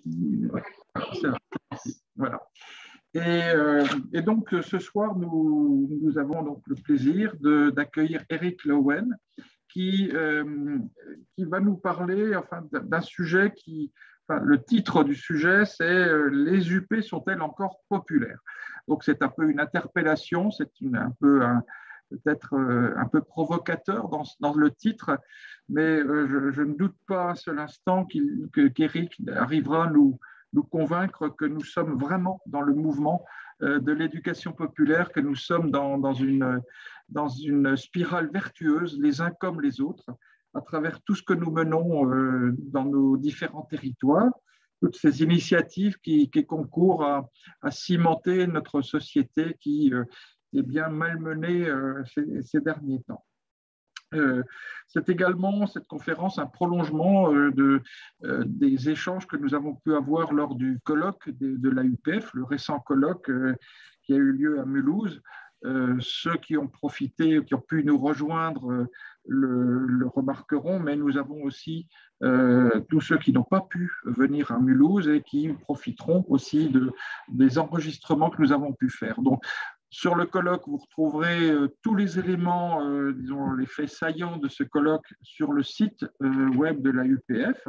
Ouais, voilà. Et donc, ce soir, nous avons donc le plaisir d'accueillir Eric Lowen, qui va nous parler enfin, d'un sujet enfin, le titre du sujet, c'est Les UP sont-elles encore populaires? Donc, c'est un peu une interpellation, c'est peut-être un peu provocateur dans le titre, mais je ne doute pas un seul instant qu'Éric arrivera à nous convaincre que nous sommes vraiment dans le mouvement de l'éducation populaire, que nous sommes dans une spirale vertueuse, les uns comme les autres, à travers tout ce que nous menons dans nos différents territoires, toutes ces initiatives qui concourent à cimenter notre société qui est bien malmenée ces derniers temps. C'est également cette conférence un prolongement des échanges que nous avons pu avoir lors du colloque de l'AUPF, le récent colloque qui a eu lieu à Mulhouse. Ceux qui ont profité, qui ont pu nous rejoindre le remarqueront, mais nous avons aussi tous ceux qui n'ont pas pu venir à Mulhouse et qui profiteront aussi des enregistrements que nous avons pu faire. Donc, sur le colloque, vous retrouverez tous les éléments, disons, les faits saillants de ce colloque sur le site web de la UPF.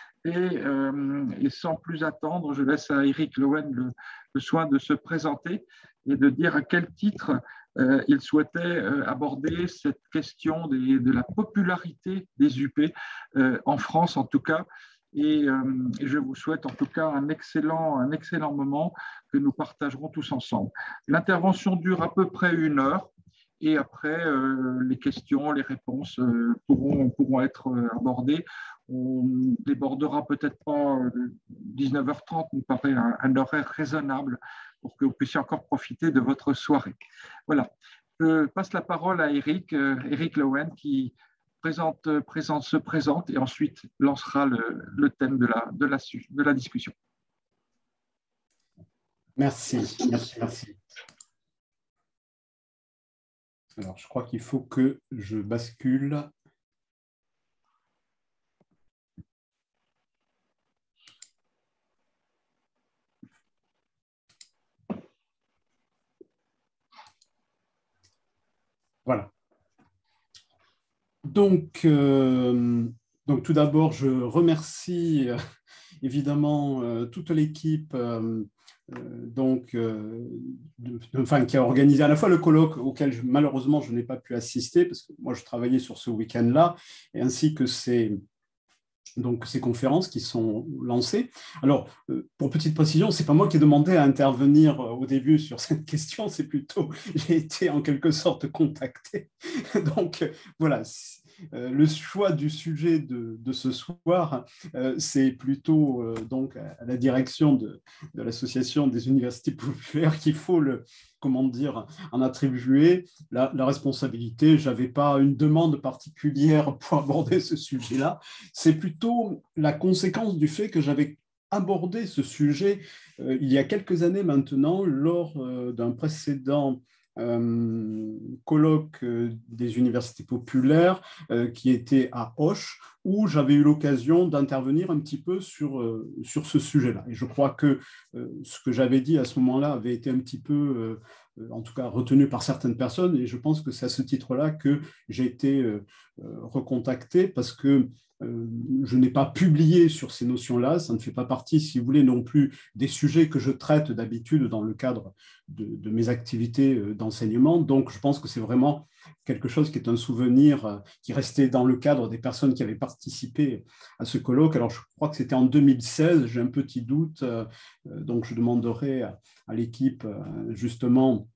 Et sans plus attendre, je laisse à Eric Lowen le soin de se présenter et de dire à quel titre il souhaitait aborder cette question de la popularité des UP, en France en tout cas. Et je vous souhaite en tout cas un excellent moment que nous partagerons tous ensemble. L'intervention dure à peu près 1 heure et après, les questions, les réponses pourront être abordées. On ne débordera peut-être pas 19h30, nous paraît un horaire raisonnable pour que vous puissiez encore profiter de votre soirée. Voilà. Je passe la parole à Eric Lowen qui se présente et ensuite lancera le thème de la discussion. Merci. Alors, je crois qu'il faut que je bascule. Voilà. Donc tout d'abord, je remercie évidemment toute l'équipe qui a organisé à la fois le colloque auquel malheureusement je n'ai pas pu assister parce que moi je travaillais sur ce week-end-là, et ainsi que ces conférences qui sont lancées. Alors, pour petite précision, ce n'est pas moi qui ai demandé à intervenir au début sur cette question, c'est plutôt, j'ai été en quelque sorte contacté. Donc, voilà, le choix du sujet de ce soir, c'est plutôt donc à la direction de l'Association des universités populaires qu'il faut en attribuer la responsabilité. Je n'avais pas une demande particulière pour aborder ce sujet-là. C'est plutôt la conséquence du fait que j'avais abordé ce sujet il y a quelques années maintenant lors d'un précédent colloque des universités populaires qui était à Auch, où j'avais eu l'occasion d'intervenir un petit peu sur ce sujet-là. Et je crois que ce que j'avais dit à ce moment-là avait été un petit peu, en tout cas, retenu par certaines personnes, et je pense que c'est à ce titre-là que j'ai été recontacté, parce que je n'ai pas publié sur ces notions-là, ça ne fait pas partie, si vous voulez, non plus des sujets que je traite d'habitude dans le cadre de mes activités d'enseignement. Donc, je pense que c'est vraiment quelque chose qui est un souvenir qui restait dans le cadre des personnes qui avaient participé à ce colloque. Alors, je crois que c'était en 2016, j'ai un petit doute, donc je demanderai à l'équipe, justement,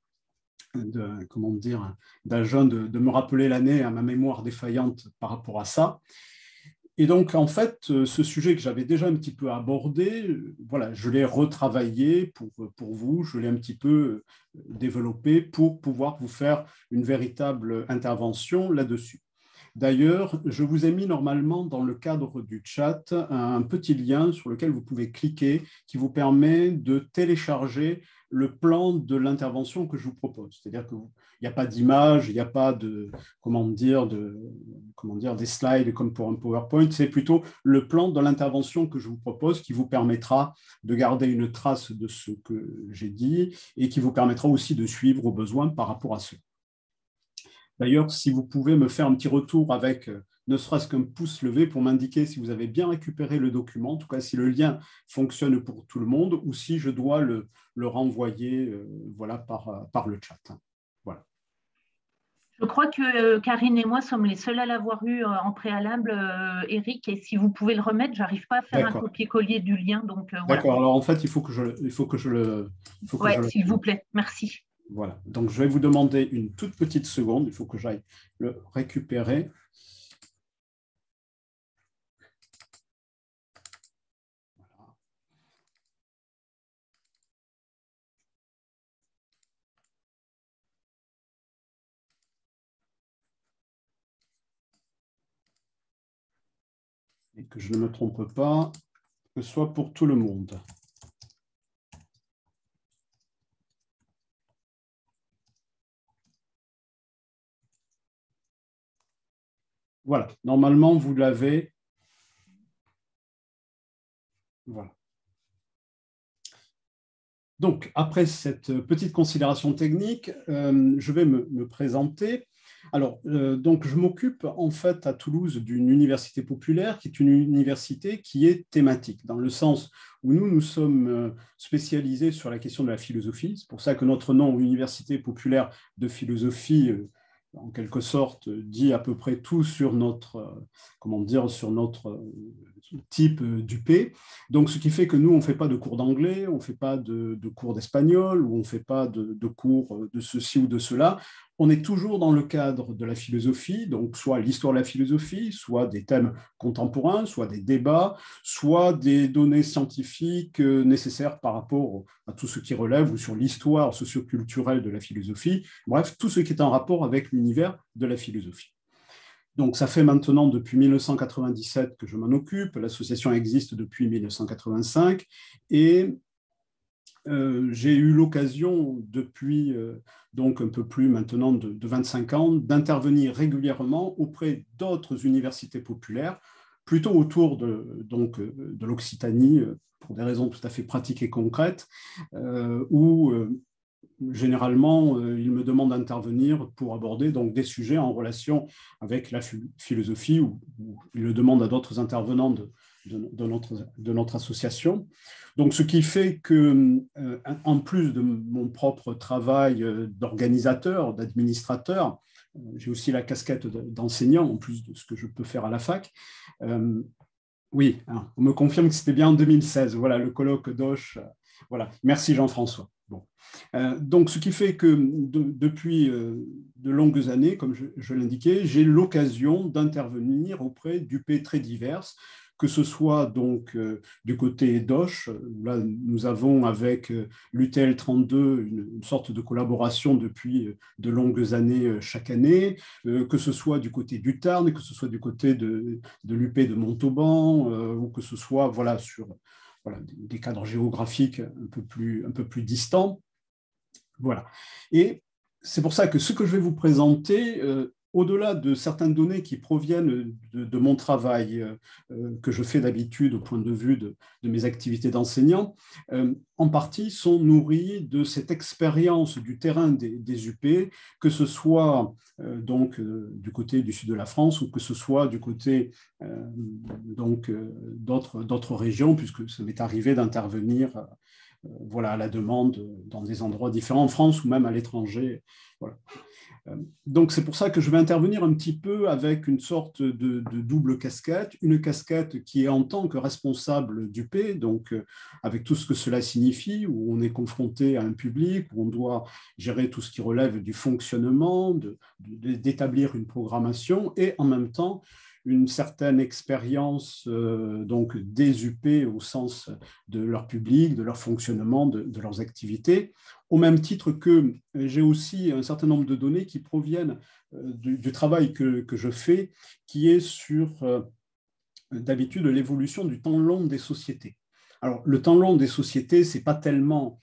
d'Agen de me rappeler l'année à ma mémoire défaillante par rapport à ça. Et donc, en fait, ce sujet que j'avais déjà un petit peu abordé, voilà, je l'ai retravaillé pour vous, je l'ai un petit peu développé pour pouvoir vous faire une véritable intervention là-dessus. D'ailleurs, je vous ai mis normalement dans le cadre du chat un petit lien sur lequel vous pouvez cliquer qui vous permet de télécharger le plan de l'intervention que je vous propose. C'est-à-dire qu'il n'y a pas d'image, il n'y a pas de, des slides comme pour un PowerPoint, c'est plutôt le plan de l'intervention que je vous propose qui vous permettra de garder une trace de ce que j'ai dit et qui vous permettra aussi de suivre au besoin par rapport à cela. D'ailleurs, si vous pouvez me faire un petit retour avec ne serait-ce qu'un pouce levé pour m'indiquer si vous avez bien récupéré le document, en tout cas si le lien fonctionne pour tout le monde ou si je dois le renvoyer voilà, par le chat. Voilà. Je crois que Karine et moi sommes les seuls à l'avoir eu en préalable, Eric, et si vous pouvez le remettre, je n'arrive pas à faire un copier-coller du lien. D'accord, voilà. Alors en fait, il faut que je le… Oui, s'il vous plaît, merci. Voilà, donc je vais vous demander une toute petite seconde, il faut que j'aille le récupérer. Voilà. Et que je ne me trompe pas, que ce soit pour tout le monde. Voilà, normalement, vous l'avez. Voilà. Donc, après cette petite considération technique, je vais me présenter. Alors, donc, je m'occupe en fait à Toulouse d'une université populaire qui est une université qui est thématique, dans le sens où nous sommes spécialisés sur la question de la philosophie. C'est pour ça que notre nom, Université populaire de philosophie, en quelque sorte, dit à peu près tout sur notre, sur notre type d'UP. Donc, ce qui fait que nous, on ne fait pas de cours d'anglais, on ne fait pas de cours d'espagnol, ou on ne fait pas de cours de ceci ou de cela. On est toujours dans le cadre de la philosophie, donc soit l'histoire de la philosophie, soit des thèmes contemporains, soit des débats, soit des données scientifiques nécessaires par rapport à tout ce qui relève ou sur l'histoire socioculturelle de la philosophie. Bref, tout ce qui est en rapport avec l'univers de la philosophie. Donc, ça fait maintenant depuis 1997 que je m'en occupe. L'association existe depuis 1985 et j'ai eu l'occasion depuis donc un peu plus maintenant de 25 ans d'intervenir régulièrement auprès d'autres universités populaires, plutôt autour de l'Occitanie, pour des raisons tout à fait pratiques et concrètes, où généralement, il me demande d'intervenir pour aborder donc, des sujets en relation avec la philosophie, ou il le demande à d'autres intervenants de notre association. Donc, ce qui fait que, en plus de mon propre travail d'organisateur, d'administrateur, j'ai aussi la casquette d'enseignant, en plus de ce que je peux faire à la fac. Oui, hein, on me confirme que c'était bien en 2016. Voilà, le colloque d'Auch. Voilà, merci Jean-François. Bon. Donc, ce qui fait que depuis de longues années, comme je l'indiquais, j'ai l'occasion d'intervenir auprès d'UP très diverses, que ce soit donc du côté d'Auch, là nous avons avec l'UTL 32 une sorte de collaboration depuis de longues années chaque année, que ce soit du côté du Tarn, que ce soit du côté de l'UP de Montauban, ou que ce soit voilà, sur des cadres géographiques un peu plus distants. Voilà. Et c'est pour ça que ce que je vais vous présenter, au-delà de certaines données qui proviennent de mon travail que je fais d'habitude au point de vue de mes activités d'enseignant, en partie sont nourries de cette expérience du terrain des UP, que ce soit du côté du sud de la France ou que ce soit du côté d'autres régions, puisque ça m'est arrivé d'intervenir voilà, à la demande dans des endroits différents en France ou même à l'étranger. Voilà. Donc, c'est pour ça que je vais intervenir un petit peu avec une sorte de double casquette, une casquette qui est en tant que responsable d'UP, donc avec tout ce que cela signifie, où on est confronté à un public, où on doit gérer tout ce qui relève du fonctionnement, d'établir une programmation, et en même temps, une certaine expérience donc des UP au sens de leur public, de leur fonctionnement, de leurs activités, au même titre que j'ai aussi un certain nombre de données qui proviennent du travail que je fais, qui est sur d'habitude l'évolution du temps long des sociétés. Alors, le temps long des sociétés, ce n'est pas tellement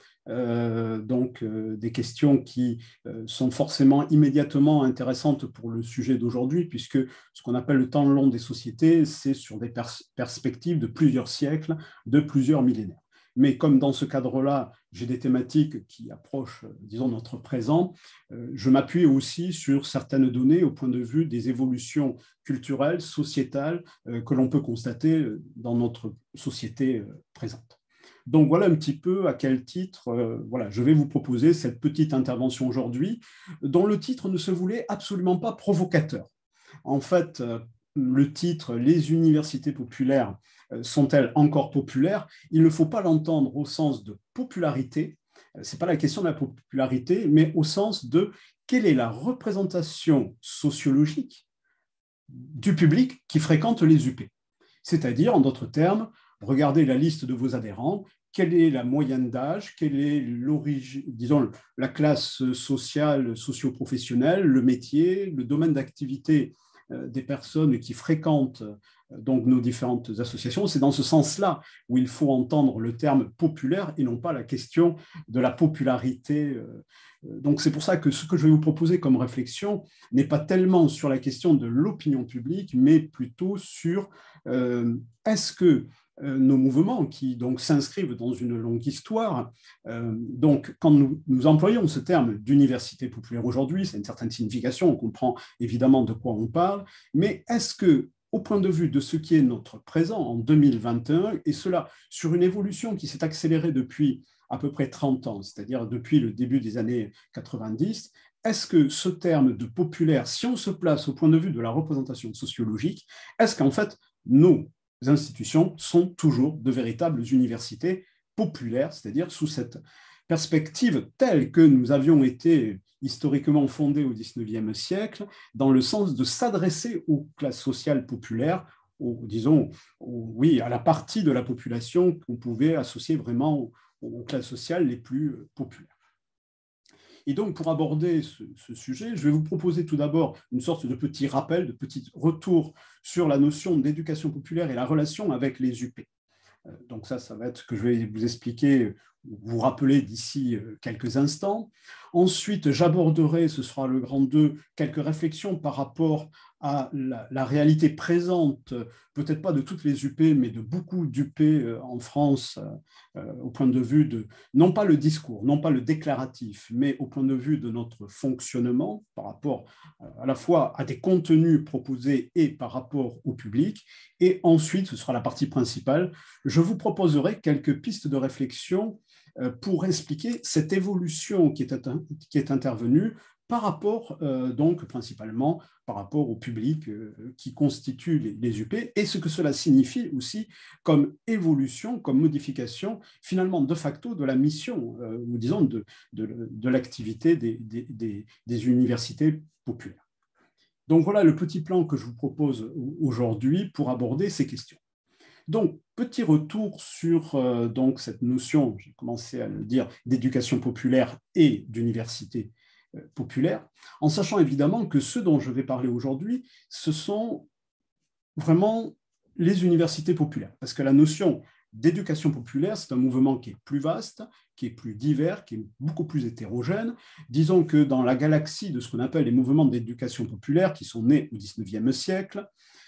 des questions qui sont forcément immédiatement intéressantes pour le sujet d'aujourd'hui, puisque ce qu'on appelle le temps long des sociétés, c'est sur des perspectives de plusieurs siècles, de plusieurs millénaires. Mais comme dans ce cadre-là, j'ai des thématiques qui approchent, disons, notre présent, je m'appuie aussi sur certaines données au point de vue des évolutions culturelles, sociétales que l'on peut constater dans notre société présente. Donc voilà un petit peu à quel titre je vais vous proposer cette petite intervention aujourd'hui, dont le titre ne se voulait absolument pas provocateur. En fait, le titre « Les universités populaires sont-elles encore populaires ?» Il ne faut pas l'entendre au sens de popularité, ce n'est pas la question de la popularité, mais au sens de quelle est la représentation sociologique du public qui fréquente les UP. C'est-à-dire, en d'autres termes, regardez la liste de vos adhérents, quelle est la moyenne d'âge, quelle est l'origine, disons, la classe sociale, socio-professionnelle, le métier, le domaine d'activité des personnes qui fréquentent donc nos différentes associations. C'est dans ce sens-là où il faut entendre le terme populaire et non pas la question de la popularité. Donc c'est pour ça que ce que je vais vous proposer comme réflexion n'est pas tellement sur la question de l'opinion publique, mais plutôt sur est-ce que nos mouvements qui donc s'inscrivent dans une longue histoire. Donc, quand nous employons ce terme d'université populaire aujourd'hui, c'est une certaine signification, on comprend évidemment de quoi on parle, mais est-ce que, au point de vue de ce qui est notre présent en 2021, et cela sur une évolution qui s'est accélérée depuis à peu près 30 ans, c'est-à-dire depuis le début des années 90, est-ce que ce terme de populaire, si on se place au point de vue de la représentation sociologique, est-ce qu'en fait, nos institutions sont toujours de véritables universités populaires, c'est-à-dire sous cette perspective telle que nous avions été historiquement fondés au XIXe siècle, dans le sens de s'adresser aux classes sociales populaires, à la partie de la population qu'on pouvait associer vraiment aux classes sociales les plus populaires. Et donc, pour aborder ce sujet, je vais vous proposer tout d'abord une sorte de petit rappel, de petit retour sur la notion d'éducation populaire et la relation avec les UP. Donc ça va être ce que je vais vous expliquer, vous rappeler d'ici quelques instants. Ensuite, j'aborderai, ce sera le grand 2, quelques réflexions par rapport à la réalité présente, peut-être pas de toutes les UP, mais de beaucoup d'UP en France, au point de vue de, non pas le discours, non pas le déclaratif, mais au point de vue de notre fonctionnement par rapport à la fois à des contenus proposés et par rapport au public. Et ensuite, ce sera la partie principale, je vous proposerai quelques pistes de réflexion pour expliquer cette évolution qui est intervenue par rapport, donc principalement par rapport au public qui constitue les UP et ce que cela signifie aussi comme évolution, comme modification finalement de facto de la mission, ou disons de l'activité des universités populaires. Donc voilà le petit plan que je vous propose aujourd'hui pour aborder ces questions. Donc, petit retour sur donc, cette notion, j'ai commencé à le dire, d'éducation populaire et d'université populaire, en sachant évidemment que ce dont je vais parler aujourd'hui, ce sont vraiment les universités populaires, parce que la notion d'éducation populaire, c'est un mouvement qui est plus vaste, qui est plus divers, qui est beaucoup plus hétérogène. Disons que dans la galaxie de ce qu'on appelle les mouvements d'éducation populaire qui sont nés au XIXe siècle,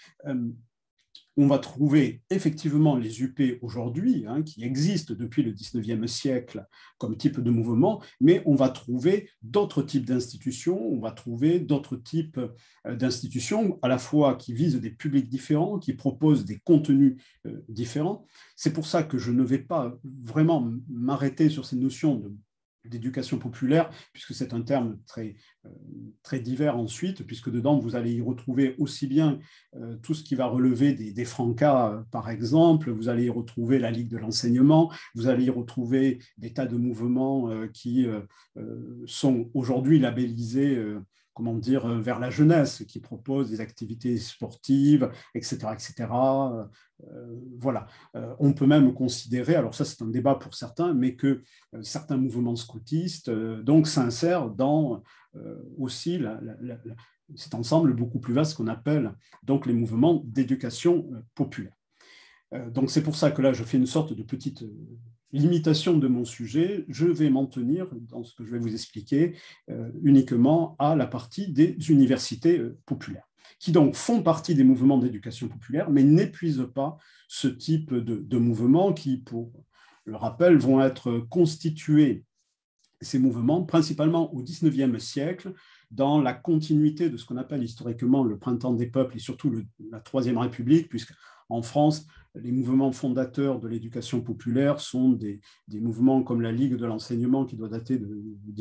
on va trouver effectivement les UP aujourd'hui, qui existent depuis le XIXe siècle comme type de mouvement, mais on va trouver d'autres types d'institutions, on va trouver d'autres types d'institutions à la fois qui visent des publics différents, qui proposent des contenus différents. C'est pour ça que je ne vais pas vraiment m'arrêter sur ces notions d'éducation populaire, puisque c'est un terme très divers ensuite, puisque dedans, vous allez y retrouver aussi bien tout ce qui va relever des Francas, par exemple, vous allez y retrouver la Ligue de l'enseignement, vous allez y retrouver des tas de mouvements qui sont aujourd'hui labellisés comment dire, vers la jeunesse, qui propose des activités sportives, etc., etc. Voilà. On peut même considérer, alors ça c'est un débat pour certains, mais que certains mouvements scoutistes donc s'insèrent dans aussi cet ensemble beaucoup plus vaste qu'on appelle donc les mouvements d'éducation populaire. Donc c'est pour ça que là je fais une sorte de petite limitation de mon sujet. Je vais m'en tenir dans ce que je vais vous expliquer uniquement à la partie des universités populaires, qui donc font partie des mouvements d'éducation populaire, mais n'épuisent pas ce type de mouvements qui, pour le rappel, vont être constitués, ces mouvements, principalement au XIXe siècle, dans la continuité de ce qu'on appelle historiquement le printemps des peuples et surtout la Troisième République, puisque en France, les mouvements fondateurs de l'éducation populaire sont des mouvements comme la Ligue de l'enseignement qui doit dater de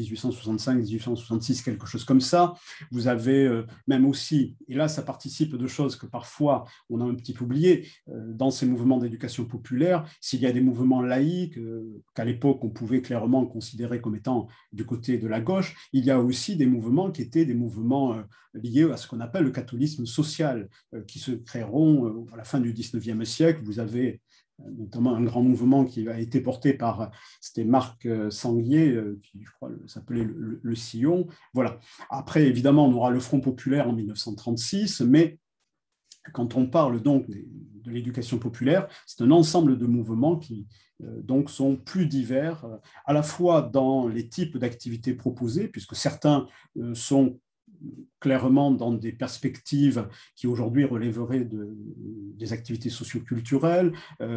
1865-1866, quelque chose comme ça. Vous avez même aussi, et là ça participe de choses que parfois on a un petit peu oubliées, dans ces mouvements d'éducation populaire, s'il y a des mouvements laïques, qu'à l'époque on pouvait clairement considérer comme étant du côté de la gauche, il y a aussi des mouvements qui étaient des mouvements liés à ce qu'on appelle le catholisme social, qui se créeront à la fin du XIXe siècle. Vous avez notamment un grand mouvement qui a été porté par, c'était Marc Sanguier, qui je crois s'appelait le Sillon. Voilà. Après, évidemment, on aura le Front populaire en 1936, mais quand on parle donc de l'éducation populaire, c'est un ensemble de mouvements qui donc sont plus divers, à la fois dans les types d'activités proposées, puisque certains sont clairement dans des perspectives qui aujourd'hui relèveraient des activités socioculturelles,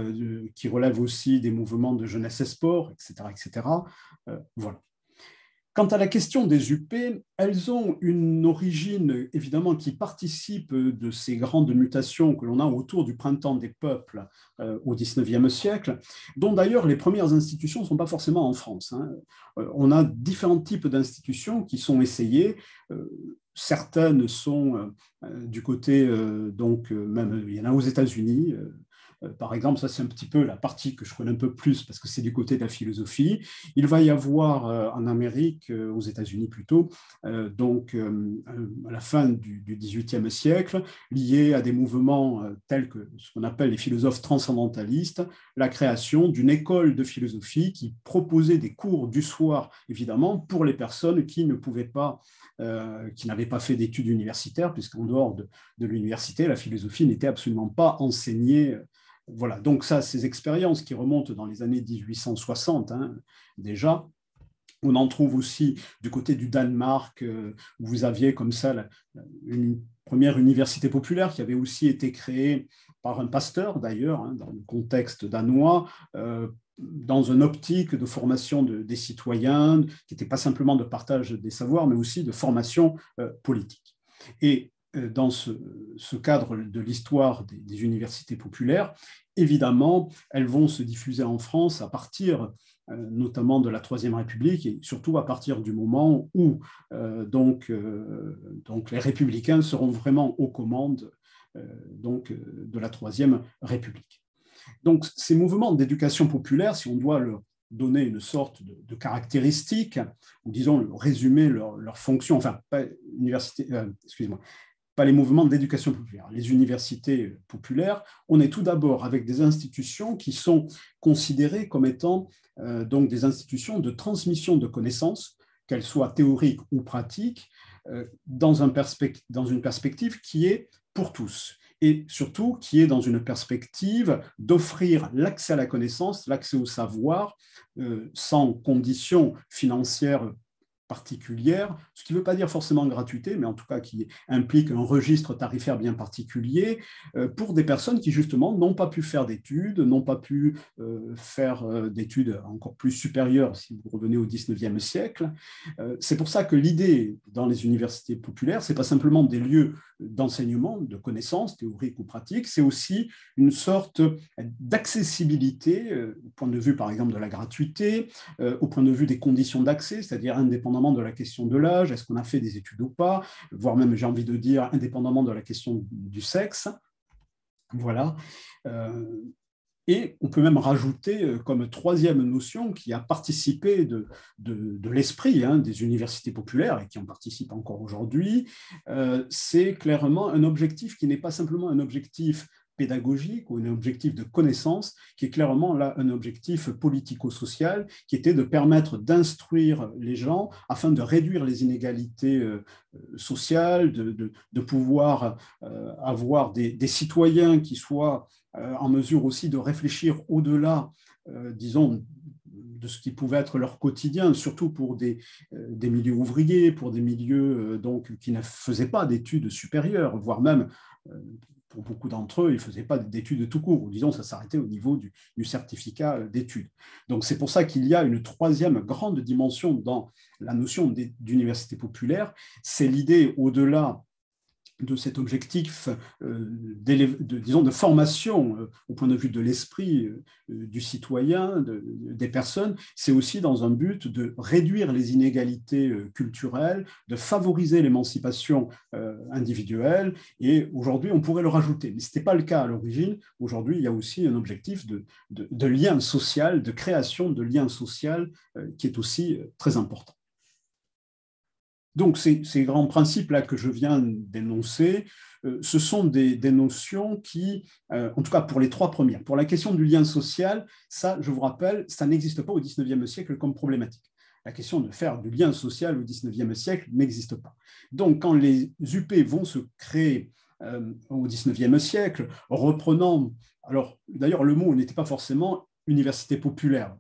qui relèvent aussi des mouvements de jeunesse et sport, etc. etc. Voilà. Quant à la question des UP, elles ont une origine évidemment qui participe de ces grandes mutations que l'on a autour du printemps des peuples au XIXe siècle, dont d'ailleurs les premières institutions ne sont pas forcément en France. Hein. On a différents types d'institutions qui sont essayées. Certaines sont du côté, donc même il y en a aux États-Unis. Par exemple, ça c'est un petit peu la partie que je connais un peu plus parce que c'est du côté de la philosophie. Il va y avoir en Amérique, aux États-Unis plutôt, donc à la fin du XVIIIe siècle, lié à des mouvements tels que ce qu'on appelle les philosophes transcendantalistes, la création d'une école de philosophie qui proposait des cours du soir, évidemment, pour les personnes qui ne pouvaient pas, qui n'avaient pas fait d'études universitaires, puisqu'en dehors de l'université, la philosophie n'était absolument pas enseignée. Voilà, donc ça, ces expériences qui remontent dans les années 1860, hein, déjà. On en trouve aussi du côté du Danemark, où vous aviez comme ça une première université populaire qui avait aussi été créée par un pasteur, d'ailleurs, hein, dans le contexte danois, dans une optique de formation des citoyens, qui n'était pas simplement de partage des savoirs, mais aussi de formation politique. Et dans ce cadre de l'histoire des universités populaires, évidemment, elles vont se diffuser en France à partir notamment de la Troisième République et surtout à partir du moment où donc les républicains seront vraiment aux commandes de la Troisième République. Donc ces mouvements d'éducation populaire, si on doit leur donner une sorte de caractéristique, ou disons résumer leur fonction, enfin pas université, excusez-moi, pas les mouvements d'éducation populaire. Les universités populaires, on est tout d'abord avec des institutions qui sont considérées comme étant donc des institutions de transmission de connaissances, qu'elles soient théoriques ou pratiques, dans une perspective qui est pour tous. Et surtout qui est dans une perspective d'offrir l'accès à la connaissance, l'accès au savoir, sans conditions financières particulière, ce qui ne veut pas dire forcément gratuité, mais en tout cas qui implique un registre tarifaire bien particulier pour des personnes qui justement n'ont pas pu faire d'études, n'ont pas pu faire d'études encore plus supérieures si vous revenez au XIXe siècle. C'est pour ça que l'idée dans les universités populaires, ce n'est pas simplement des lieux d'enseignement, de connaissances théoriques ou pratiques, c'est aussi une sorte d'accessibilité au point de vue par exemple de la gratuité, au point de vue des conditions d'accès, c'est-à-dire indépendamment de la question de l'âge, est-ce qu'on a fait des études ou pas, voire même, j'ai envie de dire, indépendamment de la question du sexe. Voilà. Et on peut même rajouter comme troisième notion qui a participé de l'esprit des universités populaires et qui en participe encore aujourd'hui, c'est clairement un objectif qui n'est pas simplement un objectif pédagogique ou un objectif de connaissance, qui est clairement là un objectif politico-social, qui était de permettre d'instruire les gens afin de réduire les inégalités sociales, de pouvoir avoir des citoyens qui soient en mesure aussi de réfléchir au-delà, disons, de ce qui pouvait être leur quotidien, surtout pour des milieux ouvriers, pour des milieux donc, qui ne faisaient pas d'études supérieures, voire même, pour beaucoup d'entre eux, ils ne faisaient pas d'études tout court, ou disons, ça s'arrêtait au niveau du certificat d'études. Donc, c'est pour ça qu'il y a une troisième grande dimension dans la notion d'université populaire, c'est l'idée au-delà de cet objectif de formation au point de vue de l'esprit du citoyen, des personnes, c'est aussi dans un but de réduire les inégalités culturelles, de favoriser l'émancipation individuelle, et aujourd'hui on pourrait le rajouter, mais ce n'était pas le cas à l'origine. Aujourd'hui il y a aussi un objectif de lien social, de création de lien social qui est aussi très important. Donc, ces grands principes-là que je viens d'énoncer, ce sont des notions qui, en tout cas pour les trois premières, pour la question du lien social, ça, je vous rappelle, ça n'existe pas au XIXe siècle comme problématique. La question de faire du lien social au XIXe siècle n'existe pas. Donc, quand les UP vont se créer au XIXe siècle, reprenant, alors d'ailleurs le mot n'était pas forcément université populaire.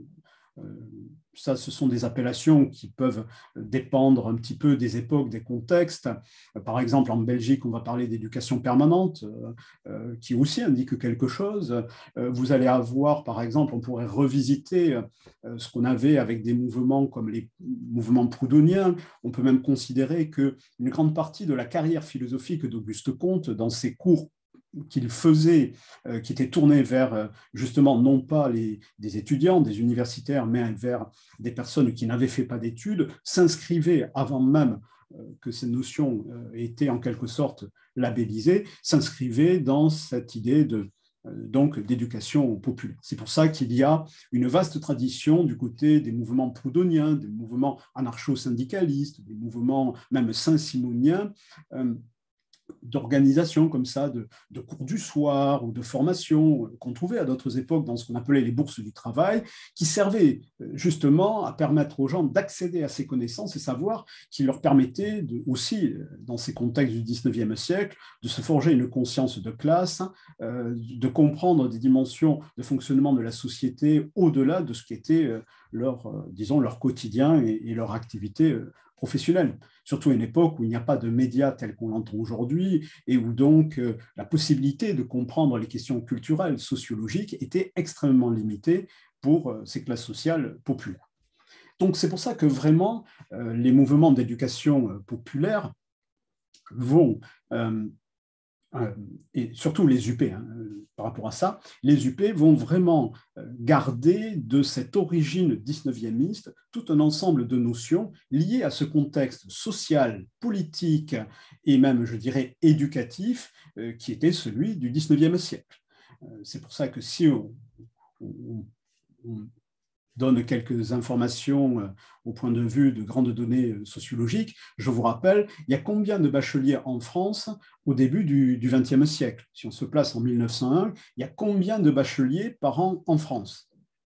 Ça, ce sont des appellations qui peuvent dépendre un petit peu des époques, des contextes. Par exemple, en Belgique, on va parler d'éducation permanente, qui aussi indique quelque chose. Vous allez avoir, par exemple, on pourrait revisiter ce qu'on avait avec des mouvements comme les mouvements proudhoniens. On peut même considérer qu'une grande partie de la carrière philosophique d'Auguste Comte, dans ses cours qu'il faisait, qui était tourné vers justement non pas des étudiants, des universitaires, mais vers des personnes qui n'avaient fait pas d'études, s'inscrivait avant même que ces notions étaient en quelque sorte labellisées, s'inscrivait dans cette idée donc d'éducation populaire. C'est pour ça qu'il y a une vaste tradition du côté des mouvements proudhoniens, des mouvements anarcho-syndicalistes, des mouvements même saint-simoniens, d'organisation comme ça, de cours du soir ou de formation qu'on trouvait à d'autres époques dans ce qu'on appelait les bourses du travail, qui servaient justement à permettre aux gens d'accéder à ces connaissances et savoirs qui leur permettaient aussi, dans ces contextes du XIXe siècle, de se forger une conscience de classe, de comprendre des dimensions de fonctionnement de la société au-delà de ce qui était leur quotidien et leur activité professionnelle. Surtout à une époque où il n'y a pas de médias tels qu'on l'entend aujourd'hui et où donc la possibilité de comprendre les questions culturelles, sociologiques était extrêmement limitée pour ces classes sociales populaires. Donc c'est pour ça que vraiment les mouvements d'éducation populaire vont et surtout les UP, par rapport à ça, les UP vont vraiment garder de cette origine 19e tout un ensemble de notions liées à ce contexte social, politique et même, je dirais, éducatif qui était celui du 19e siècle. C'est pour ça que si on donne quelques informations au point de vue de grandes données sociologiques. Je vous rappelle, il y a combien de bacheliers en France au début du XXe siècle? Si on se place en 1901, il y a combien de bacheliers par an en France?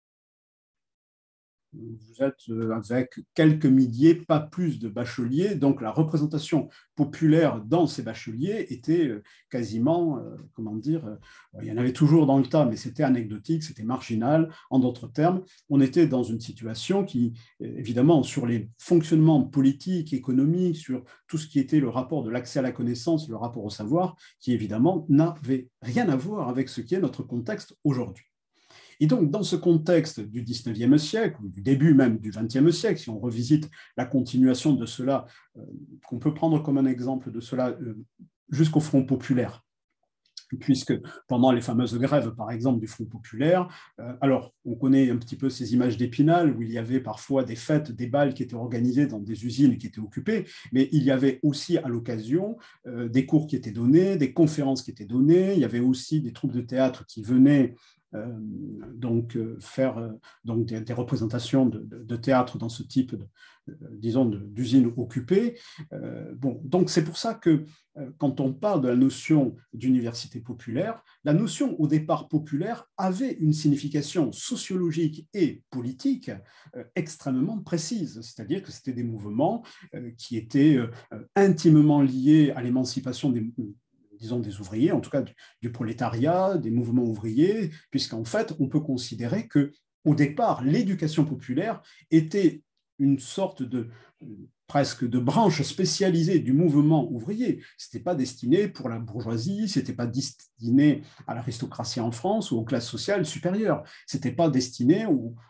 Vous êtes avec quelques milliers, pas plus de bacheliers, donc la représentation populaire dans ces bacheliers était quasiment, il y en avait toujours dans le tas, mais c'était anecdotique, c'était marginal. En d'autres termes, on était dans une situation qui, évidemment, sur les fonctionnements politiques, économiques, sur tout ce qui était le rapport de l'accès à la connaissance, le rapport au savoir, qui évidemment n'avait rien à voir avec ce qui est notre contexte aujourd'hui. Et donc, dans ce contexte du XIXe siècle, ou du début même du XXe siècle, si on revisite la continuation de cela, qu'on peut prendre comme un exemple de cela jusqu'au Front populaire, puisque pendant les fameuses grèves, par exemple, du Front populaire, alors on connaît un petit peu ces images d'Épinal, où il y avait parfois des fêtes, des bals qui étaient organisés dans des usines qui étaient occupées, mais il y avait aussi à l'occasion des cours qui étaient donnés, des conférences qui étaient données, il y avait aussi des troupes de théâtre qui venaient faire donc des représentations de théâtre dans ce type disons, d'usine occupée. Bon, donc c'est pour ça que quand on parle de la notion d'université populaire, la notion au départ populaire avait une signification sociologique et politique extrêmement précise, c'est-à-dire que c'était des mouvements qui étaient intimement liés à l'émancipation disons des ouvriers, en tout cas du prolétariat, des mouvements ouvriers, puisqu'en fait, on peut considérer que au départ, l'éducation populaire était une sorte presque de branche spécialisée du mouvement ouvrier. Ce n'était pas destiné pour la bourgeoisie, ce n'était pas destiné à l'aristocratie en France ou aux classes sociales supérieures. Ce n'était pas destiné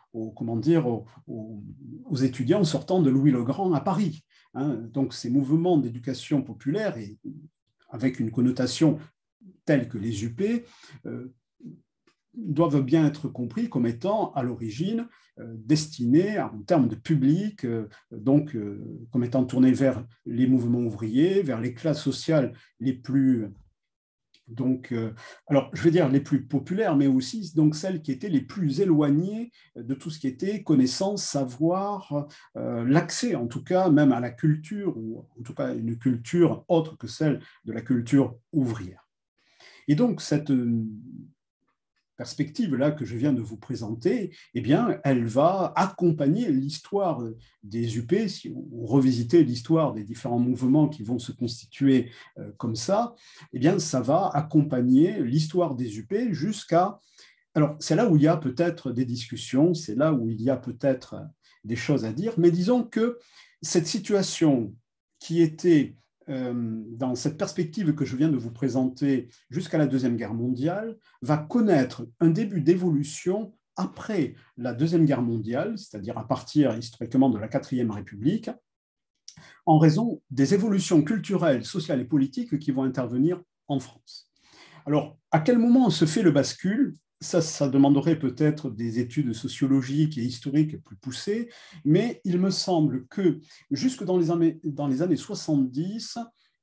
aux étudiants sortant de Louis le Grand à Paris. Donc ces mouvements d'éducation populaire, et avec une connotation telle que les UP, doivent bien être compris comme étant à l'origine destinés en termes de public, comme étant tournés vers les mouvements ouvriers, vers les classes sociales les plus, alors je vais dire les plus populaires, mais aussi donc celles qui étaient les plus éloignées de tout ce qui était connaissance, savoir, l'accès en tout cas même à la culture, ou en tout cas une culture autre que celle de la culture ouvrière. Et donc cette perspective-là que je viens de vous présenter, eh bien, elle va accompagner l'histoire des UP, si vous revisitez l'histoire des différents mouvements qui vont se constituer comme ça, eh bien, ça va accompagner l'histoire des UP jusqu'à... Alors, c'est là où il y a peut-être des discussions, c'est là où il y a peut-être des choses à dire, mais disons que cette situation qui était dans cette perspective que je viens de vous présenter jusqu'à la Deuxième Guerre mondiale, va connaître un début d'évolution après la Deuxième Guerre mondiale, c'est-à-dire à partir historiquement de la Quatrième République, en raison des évolutions culturelles, sociales et politiques qui vont intervenir en France. Alors, à quel moment se fait le bascule ? Ça demanderait peut-être des études sociologiques et historiques plus poussées, mais il me semble que jusque dans les années 70,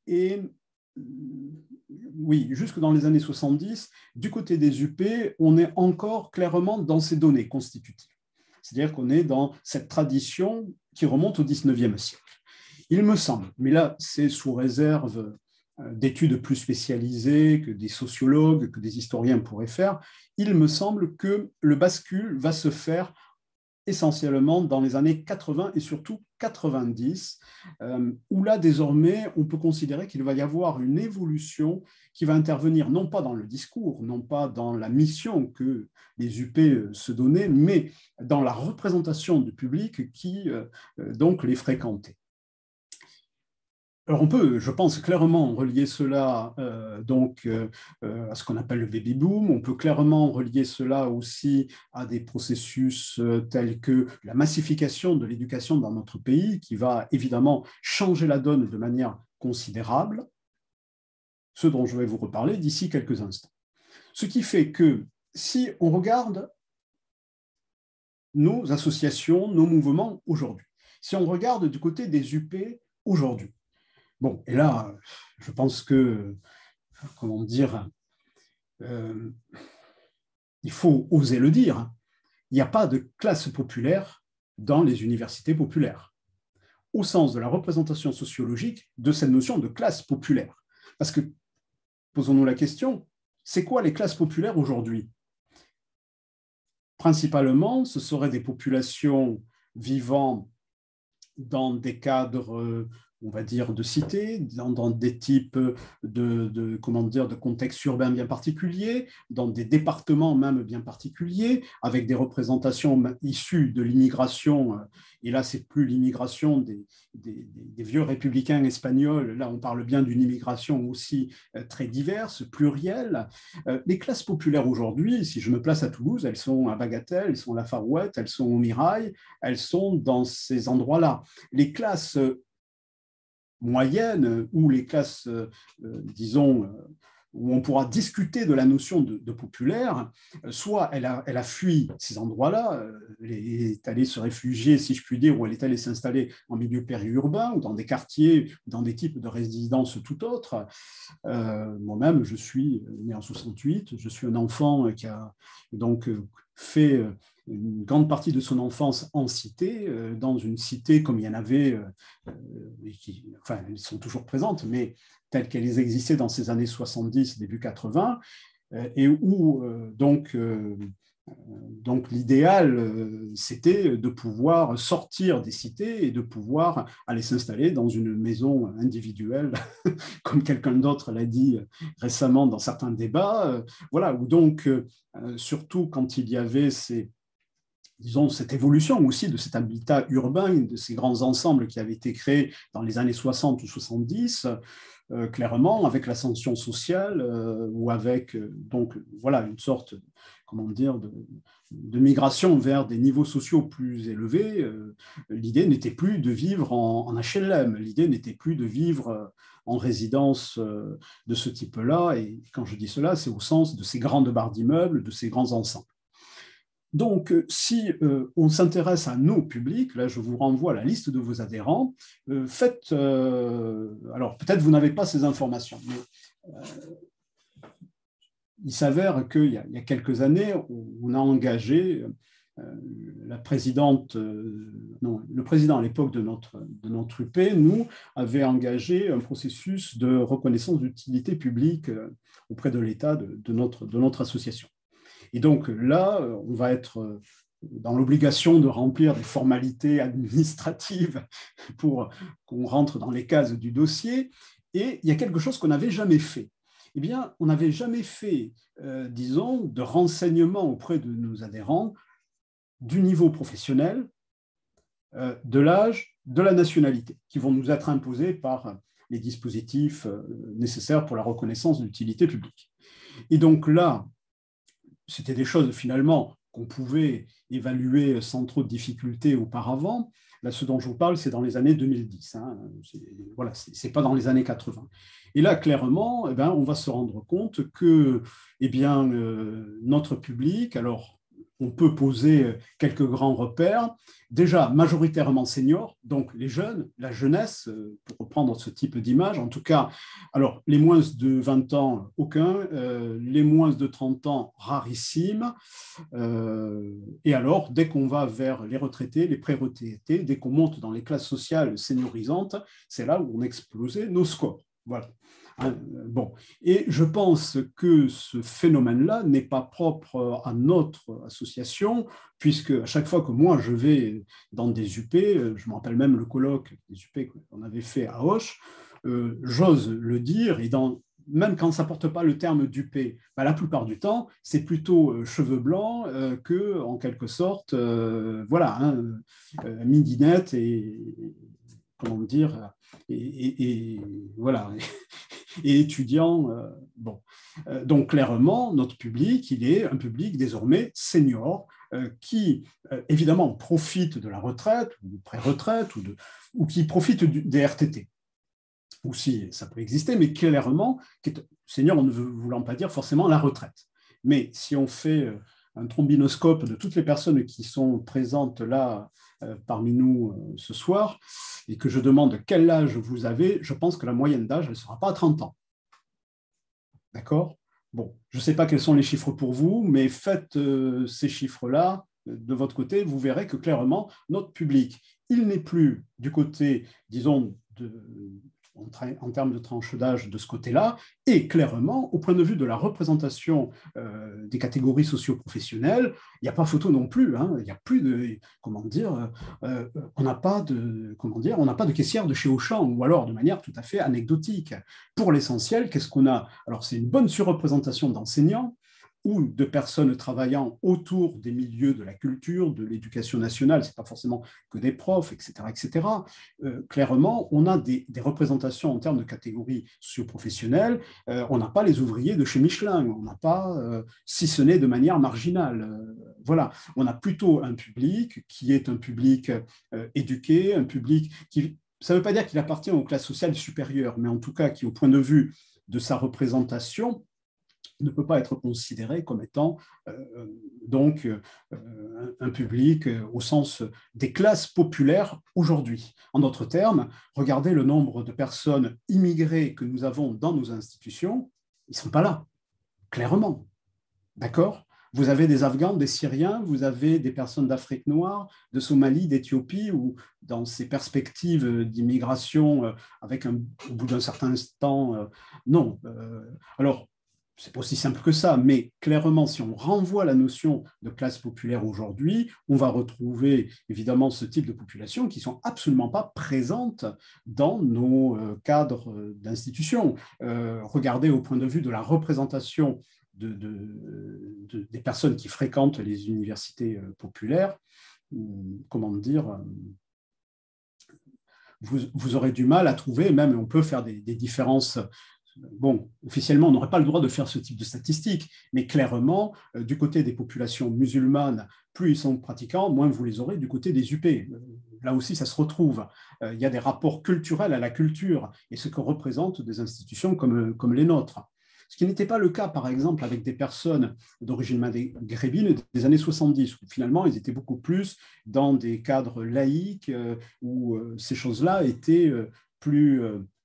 jusque dans les années 70, du côté des UP, on est encore clairement dans ces données constitutives. C'est-à-dire qu'on est dans cette tradition qui remonte au XIXe siècle. Il me semble, mais là c'est sous réserve d'études plus spécialisées que des sociologues, que des historiens pourraient faire, il me semble que le bascule va se faire essentiellement dans les années 80 et surtout 90, où là, désormais, on peut considérer qu'il va y avoir une évolution qui va intervenir non pas dans le discours, non pas dans la mission que les UP se donnaient, mais dans la représentation du public qui donc les fréquentait. Alors on peut, je pense, clairement relier cela à ce qu'on appelle le baby boom. On peut clairement relier cela aussi à des processus tels que la massification de l'éducation dans notre pays, qui va évidemment changer la donne de manière considérable, ce dont je vais vous reparler d'ici quelques instants. Ce qui fait que si on regarde nos associations, nos mouvements aujourd'hui, si on regarde du côté des UP aujourd'hui, bon, et là, je pense que, comment dire, il faut oser le dire, il n'y a pas de classe populaire dans les universités populaires, au sens de la représentation sociologique de cette notion de classe populaire. Parce que, posons-nous la question, c'est quoi les classes populaires aujourd'hui ? Principalement, ce seraient des populations vivant dans des cadres, on va dire, de cité, dans des types de contextes urbains bien particuliers, dans des départements même bien particuliers, avec des représentations issues de l'immigration. Et là, c'est plus l'immigration des vieux républicains espagnols. Là, on parle bien d'une immigration aussi très diverse, plurielle. Les classes populaires aujourd'hui, si je me place à Toulouse, elles sont à Bagatelle, elles sont à La Farouette, elles sont au Mirail, elles sont dans ces endroits-là. Les classes moyennes ou les classes, disons, où on pourra discuter de la notion de populaire, soit elle a fui ces endroits-là, les est allée se réfugier, si je puis dire, ou elle est allée s'installer en milieu périurbain ou dans des quartiers, dans des types de résidences tout autres. Moi-même, je suis né en 68, je suis un enfant qui a donc fait une grande partie de son enfance en cité, dans une cité comme il y en avait, enfin, elles sont toujours présentes, mais telles qu'elles existaient dans ces années 70, début 80, et où donc l'idéal, c'était de pouvoir sortir des cités et de pouvoir aller s'installer dans une maison individuelle, comme quelqu'un d'autre l'a dit récemment dans certains débats. Voilà, où donc, surtout quand il y avait disons, cette évolution aussi de cet habitat urbain, de ces grands ensembles qui avaient été créés dans les années 60 ou 70, clairement, avec l'ascension sociale ou avec, donc, voilà, une sorte, comment dire, de migration vers des niveaux sociaux plus élevés. L'idée n'était plus de vivre en HLM, l'idée n'était plus de vivre en résidence de ce type-là. Et quand je dis cela, c'est au sens de ces grandes barres d'immeubles, de ces grands ensembles. Donc, si on s'intéresse à nos publics, là je vous renvoie à la liste de vos adhérents, faites, alors peut-être vous n'avez pas ces informations, mais il s'avère qu'il y a quelques années, on a engagé la présidente, non, le président à l'époque de notre UP, nous, avait engagé un processus de reconnaissance d'utilité publique auprès de l'État de notre association. Et donc là, on va être dans l'obligation de remplir des formalités administratives pour qu'on rentre dans les cases du dossier. Et il y a quelque chose qu'on n'avait jamais fait. Eh bien, on n'avait jamais fait, disons, de renseignements auprès de nos adhérents du niveau professionnel, de l'âge, de la nationalité, qui vont nous être imposés par les dispositifs nécessaires pour la reconnaissance d'utilité publique. Et donc là, c'était des choses finalement qu'on pouvait évaluer sans trop de difficultés auparavant. Là, ce dont je vous parle, c'est dans les années 2010. Hein. Voilà, c'est pas dans les années 80. Et là, clairement, eh bien, on va se rendre compte que eh bien, notre public, alors on peut poser quelques grands repères, déjà majoritairement seniors, donc les jeunes, la jeunesse, pour reprendre ce type d'image, en tout cas, alors les moins de 20 ans, aucun, les moins de 30 ans, rarissime, et alors, dès qu'on va vers les retraités, les pré-retraités, dès qu'on monte dans les classes sociales seniorisantes, c'est là où on explosait nos scores. Voilà. Bon, et je pense que ce phénomène-là n'est pas propre à notre association, puisque à chaque fois que moi je vais dans des UP, je me rappelle même le colloque des UP qu'on avait fait à Auch, j'ose le dire, et même quand ça ne porte pas le terme d'UP, la plupart du temps, c'est plutôt cheveux blancs que, en quelque sorte, voilà, midinette et comment dire, et voilà, et étudiants. Bon. Donc, clairement, notre public, il est un public désormais senior qui, évidemment, profite de la retraite ou pré-retraite ou qui profite des RTT. Aussi, ça peut exister, mais clairement, senior, ne voulant pas dire forcément la retraite. Mais si on fait un trombinoscope de toutes les personnes qui sont présentes là parmi nous ce soir, et que je demande quel âge vous avez, je pense que la moyenne d'âge ne sera pas à 30 ans. D'accord ? Bon, je ne sais pas quels sont les chiffres pour vous, mais faites ces chiffres-là de votre côté, vous verrez que clairement, notre public, il n'est plus du côté, disons, en termes de tranche d'âge de ce côté-là, et clairement, au point de vue de la représentation des catégories socio-professionnelles, il n'y a pas photo non plus, hein, il n'y a plus de, comment dire, on n'a pas de caissière de chez Auchan, ou alors de manière tout à fait anecdotique. Pour l'essentiel, qu'est-ce qu'on a? Alors, c'est une bonne surreprésentation d'enseignants, ou de personnes travaillant autour des milieux de la culture, de l'éducation nationale, ce n'est pas forcément que des profs, etc. etc. Clairement, on a des représentations en termes de catégories socio-professionnelles, on n'a pas les ouvriers de chez Michelin, on n'a pas, si ce n'est de manière marginale. Voilà, on a plutôt un public qui est un public éduqué, un public qui, ça ne veut pas dire qu'il appartient aux classes sociales supérieures, mais en tout cas qui, au point de vue de sa représentation, ne peut pas être considéré comme étant donc un public au sens des classes populaires aujourd'hui. En d'autres termes, regardez le nombre de personnes immigrées que nous avons dans nos institutions, ils ne sont pas là, clairement. D'accord ? Vous avez des Afghans, des Syriens, vous avez des personnes d'Afrique noire, de Somalie, d'Éthiopie, ou dans ces perspectives d'immigration avec au bout d'un certain temps, non. Alors, c'est pas aussi simple que ça, mais clairement, si on renvoie la notion de classe populaire aujourd'hui, on va retrouver évidemment ce type de population qui ne sont absolument pas présentes dans nos cadres d'institutions. Regardez au point de vue de la représentation des personnes qui fréquentent les universités populaires, comment dire, vous aurez du mal à trouver, même on peut faire des différences. Bon, officiellement, on n'aurait pas le droit de faire ce type de statistiques, mais clairement, du côté des populations musulmanes, plus ils sont pratiquants, moins vous les aurez du côté des UP. Là aussi, ça se retrouve. Il y a des rapports culturels à la culture et ce que représentent des institutions comme les nôtres. Ce qui n'était pas le cas, par exemple, avec des personnes d'origine maghrébine des années 70, où finalement, ils étaient beaucoup plus dans des cadres laïques, où ces choses-là étaient plus,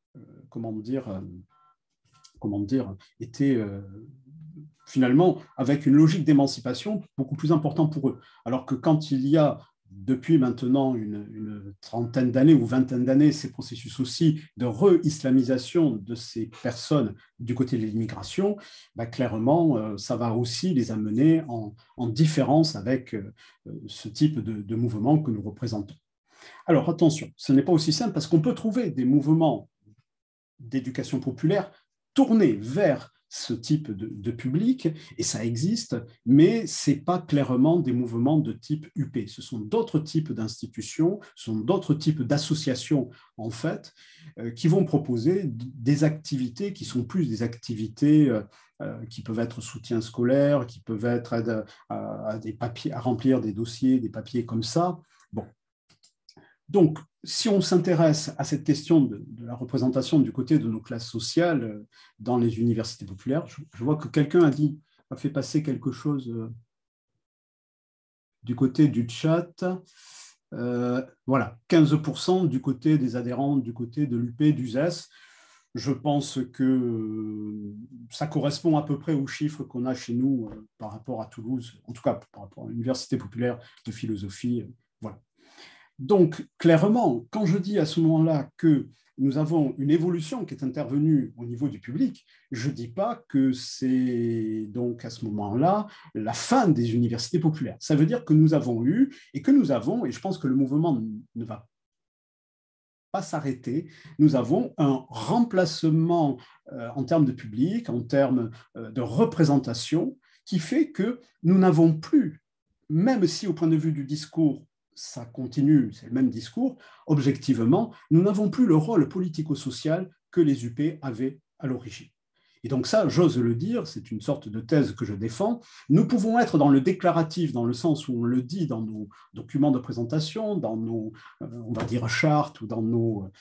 étaient finalement avec une logique d'émancipation beaucoup plus importante pour eux. Alors que quand il y a depuis maintenant une trentaine d'années ou vingtaine d'années, ces processus aussi de re-islamisation de ces personnes du côté de l'immigration, clairement, ça va aussi les amener en différence avec ce type de mouvement que nous représentons. Alors attention, ce n'est pas aussi simple parce qu'on peut trouver des mouvements d'éducation populaire tournés vers ce type de public, et ça existe, mais ce n'est pas clairement des mouvements de type UP. Ce sont d'autres types d'institutions, ce sont d'autres types d'associations, en fait, qui vont proposer des activités qui sont plus des activités qui peuvent être soutien scolaire, qui peuvent être aide à des papiers, à remplir des dossiers, des papiers comme ça. Bon. Donc, si on s'intéresse à cette question de la représentation du côté de nos classes sociales dans les universités populaires, je vois que quelqu'un a fait passer quelque chose du côté du chat. Voilà, 15% du côté des adhérents, du côté de l'UP, du ZES. Je pense que ça correspond à peu près aux chiffres qu'on a chez nous par rapport à Toulouse, en tout cas par rapport à l'Université populaire de philosophie. Voilà. Donc, clairement, quand je dis à ce moment-là que nous avons une évolution qui est intervenue au niveau du public, je ne dis pas que c'est donc à ce moment-là la fin des universités populaires. Ça veut dire que nous avons eu, et je pense que le mouvement ne va pas s'arrêter, nous avons un remplacement en termes de public, en termes de représentation, qui fait que nous n'avons plus, même si au point de vue du discours, ça continue, c'est le même discours, objectivement, nous n'avons plus le rôle politico-social que les UP avaient à l'origine. Et donc ça, j'ose le dire, c'est une sorte de thèse que je défends. Nous pouvons être dans le déclaratif, dans le sens où on le dit dans nos documents de présentation, dans nos, on va dire, chartes, ou dans nos,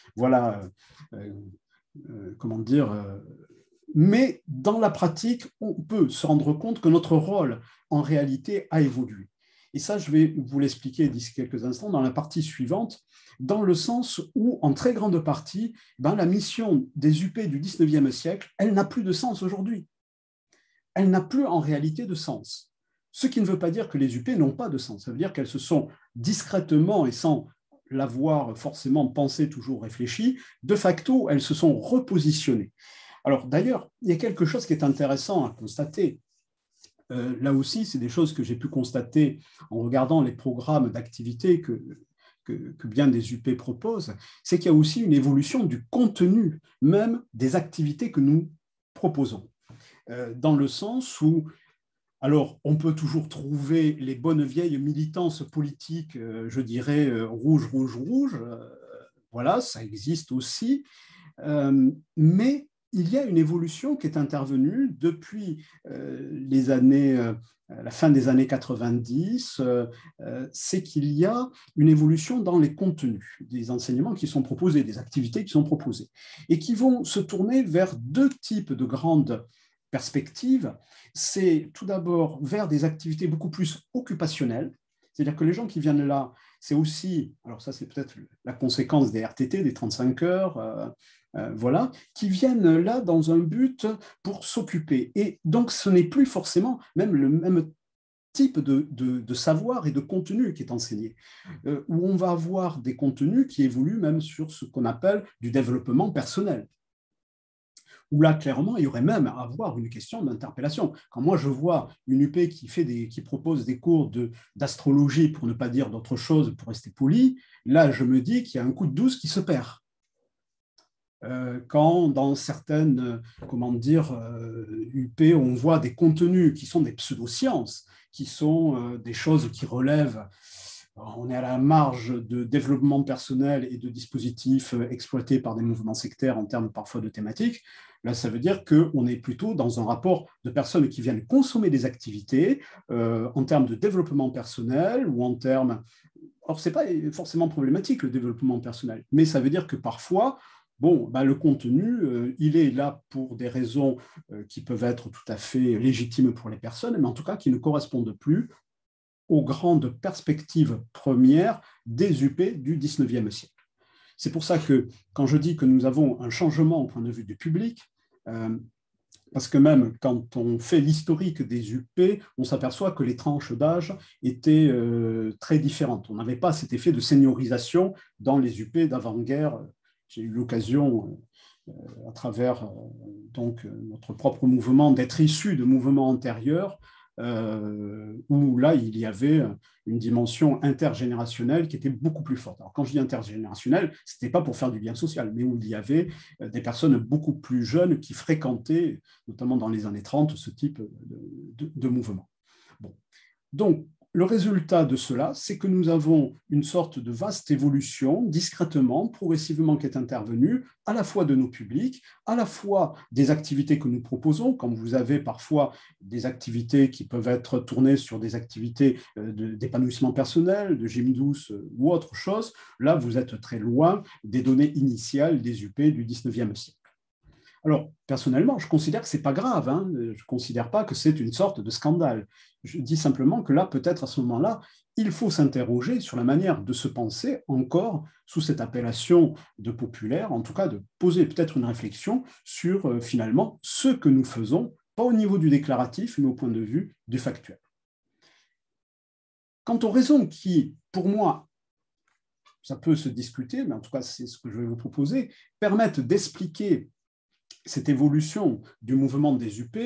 mais dans la pratique, on peut se rendre compte que notre rôle, en réalité, a évolué. Et ça, je vais vous l'expliquer d'ici quelques instants dans la partie suivante, dans le sens où, en très grande partie, la mission des UP du 19e siècle, elle n'a plus de sens aujourd'hui. Elle n'a plus en réalité de sens. Ce qui ne veut pas dire que les UP n'ont pas de sens. Ça veut dire qu'elles se sont discrètement et sans l'avoir forcément pensé, toujours réfléchi, de facto, elles se sont repositionnées. Alors d'ailleurs, il y a quelque chose qui est intéressant à constater. Là aussi, c'est des choses que j'ai pu constater en regardant les programmes d'activité que bien des UP proposent, c'est qu'il y a aussi une évolution du contenu même des activités que nous proposons. Dans le sens où, alors, on peut toujours trouver les bonnes vieilles militances politiques, je dirais, rouge, rouge, rouge, voilà, ça existe aussi, mais il y a une évolution qui est intervenue depuis la fin des années 90, c'est qu'il y a une évolution dans les contenus des enseignements qui sont proposés, des activités qui sont proposées, et qui vont se tourner vers deux types de grandes perspective, c'est tout d'abord vers des activités beaucoup plus occupationnelles, c'est-à-dire que les gens qui viennent là, c'est aussi, alors ça c'est peut-être la conséquence des RTT, des 35 heures, voilà, qui viennent là dans un but pour s'occuper. Et donc ce n'est plus forcément même le même type de savoir et de contenu qui est enseigné, où on va avoir des contenus qui évoluent même sur ce qu'on appelle du développement personnel, où là, clairement, il y aurait même à avoir une question d'interpellation. Quand moi, je vois une UP qui propose des cours d'astrologie, pour ne pas dire d'autre chose, pour rester poli, là, je me dis qu'il y a un coup de douce qui se perd. Quand dans certaines, comment dire, UP, on voit des contenus qui sont des pseudosciences, qui sont des choses qui relèvent, on est à la marge de développement personnel et de dispositifs exploités par des mouvements sectaires en termes parfois de thématiques. Là, ça veut dire qu'on est plutôt dans un rapport de personnes qui viennent consommer des activités en termes de développement personnel ou en termes... Alors, ce n'est pas forcément problématique, le développement personnel, mais ça veut dire que parfois, bon, le contenu, il est là pour des raisons qui peuvent être tout à fait légitimes pour les personnes, mais en tout cas qui ne correspondent plus aux grandes perspectives premières des UP du 19e siècle. C'est pour ça que quand je dis que nous avons un changement au point de vue du public, parce que même quand on fait l'historique des UP, on s'aperçoit que les tranches d'âge étaient très différentes. On n'avait pas cet effet de seniorisation dans les UP d'avant-guerre. J'ai eu l'occasion, à travers donc, notre propre mouvement, d'être issu de mouvements antérieurs, où là, il y avait une dimension intergénérationnelle qui était beaucoup plus forte. Alors, quand je dis intergénérationnelle, ce n'était pas pour faire du lien social, mais où il y avait des personnes beaucoup plus jeunes qui fréquentaient, notamment dans les années 30, ce type de mouvement. Bon. Donc, le résultat de cela, c'est que nous avons une sorte de vaste évolution, discrètement, progressivement, qui est intervenue, à la fois de nos publics, à la fois des activités que nous proposons, comme vous avez parfois des activités qui peuvent être tournées sur des activités d'épanouissement personnel, de gym douce ou autre chose. Là, vous êtes très loin des données initiales des UP du 19e siècle. Alors, personnellement, je considère que ce n'est pas grave, hein. Je ne considère pas que c'est une sorte de scandale. Je dis simplement que là, peut-être à ce moment-là, il faut s'interroger sur la manière de se penser encore sous cette appellation de populaire, en tout cas de poser peut-être une réflexion sur finalement ce que nous faisons, pas au niveau du déclaratif, mais au point de vue du factuel. Quant aux raisons qui, pour moi, ça peut se discuter, mais en tout cas c'est ce que je vais vous proposer, permettent d'expliquer cette évolution du mouvement des UP,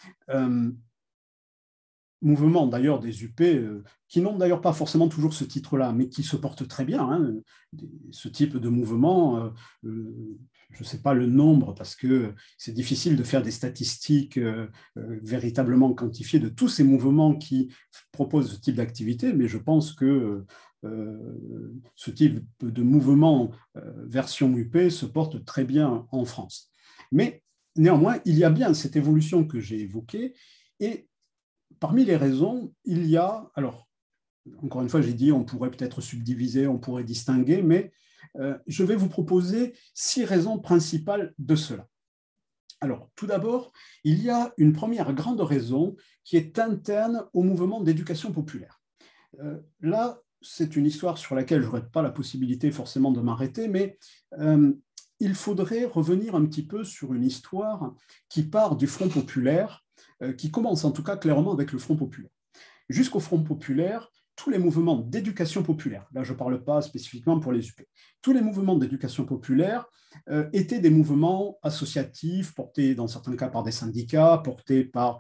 mouvement d'ailleurs des UP qui n'ont d'ailleurs pas forcément toujours ce titre-là, mais qui se portent très bien, hein, ce type de mouvement, je ne sais pas le nombre parce que c'est difficile de faire des statistiques véritablement quantifiées de tous ces mouvements qui proposent ce type d'activité, mais je pense que ce type de mouvement version UP se porte très bien en France. Mais néanmoins, il y a bien cette évolution que j'ai évoquée et parmi les raisons, il y a, alors encore une fois, j'ai dit on pourrait peut-être subdiviser, on pourrait distinguer, mais je vais vous proposer 6 raisons principales de cela. Alors, tout d'abord, il y a une première grande raison qui est interne au mouvement d'éducation populaire. Là, c'est une histoire sur laquelle je n'aurai pas la possibilité forcément de m'arrêter, mais il faudrait revenir un petit peu sur une histoire qui part du Front populaire, qui commence en tout cas clairement avec le Front populaire. Jusqu'au Front populaire, tous les mouvements d'éducation populaire, là je ne parle pas spécifiquement pour les UP, tous les mouvements d'éducation populaire étaient des mouvements associatifs, portés dans certains cas par des syndicats, portés par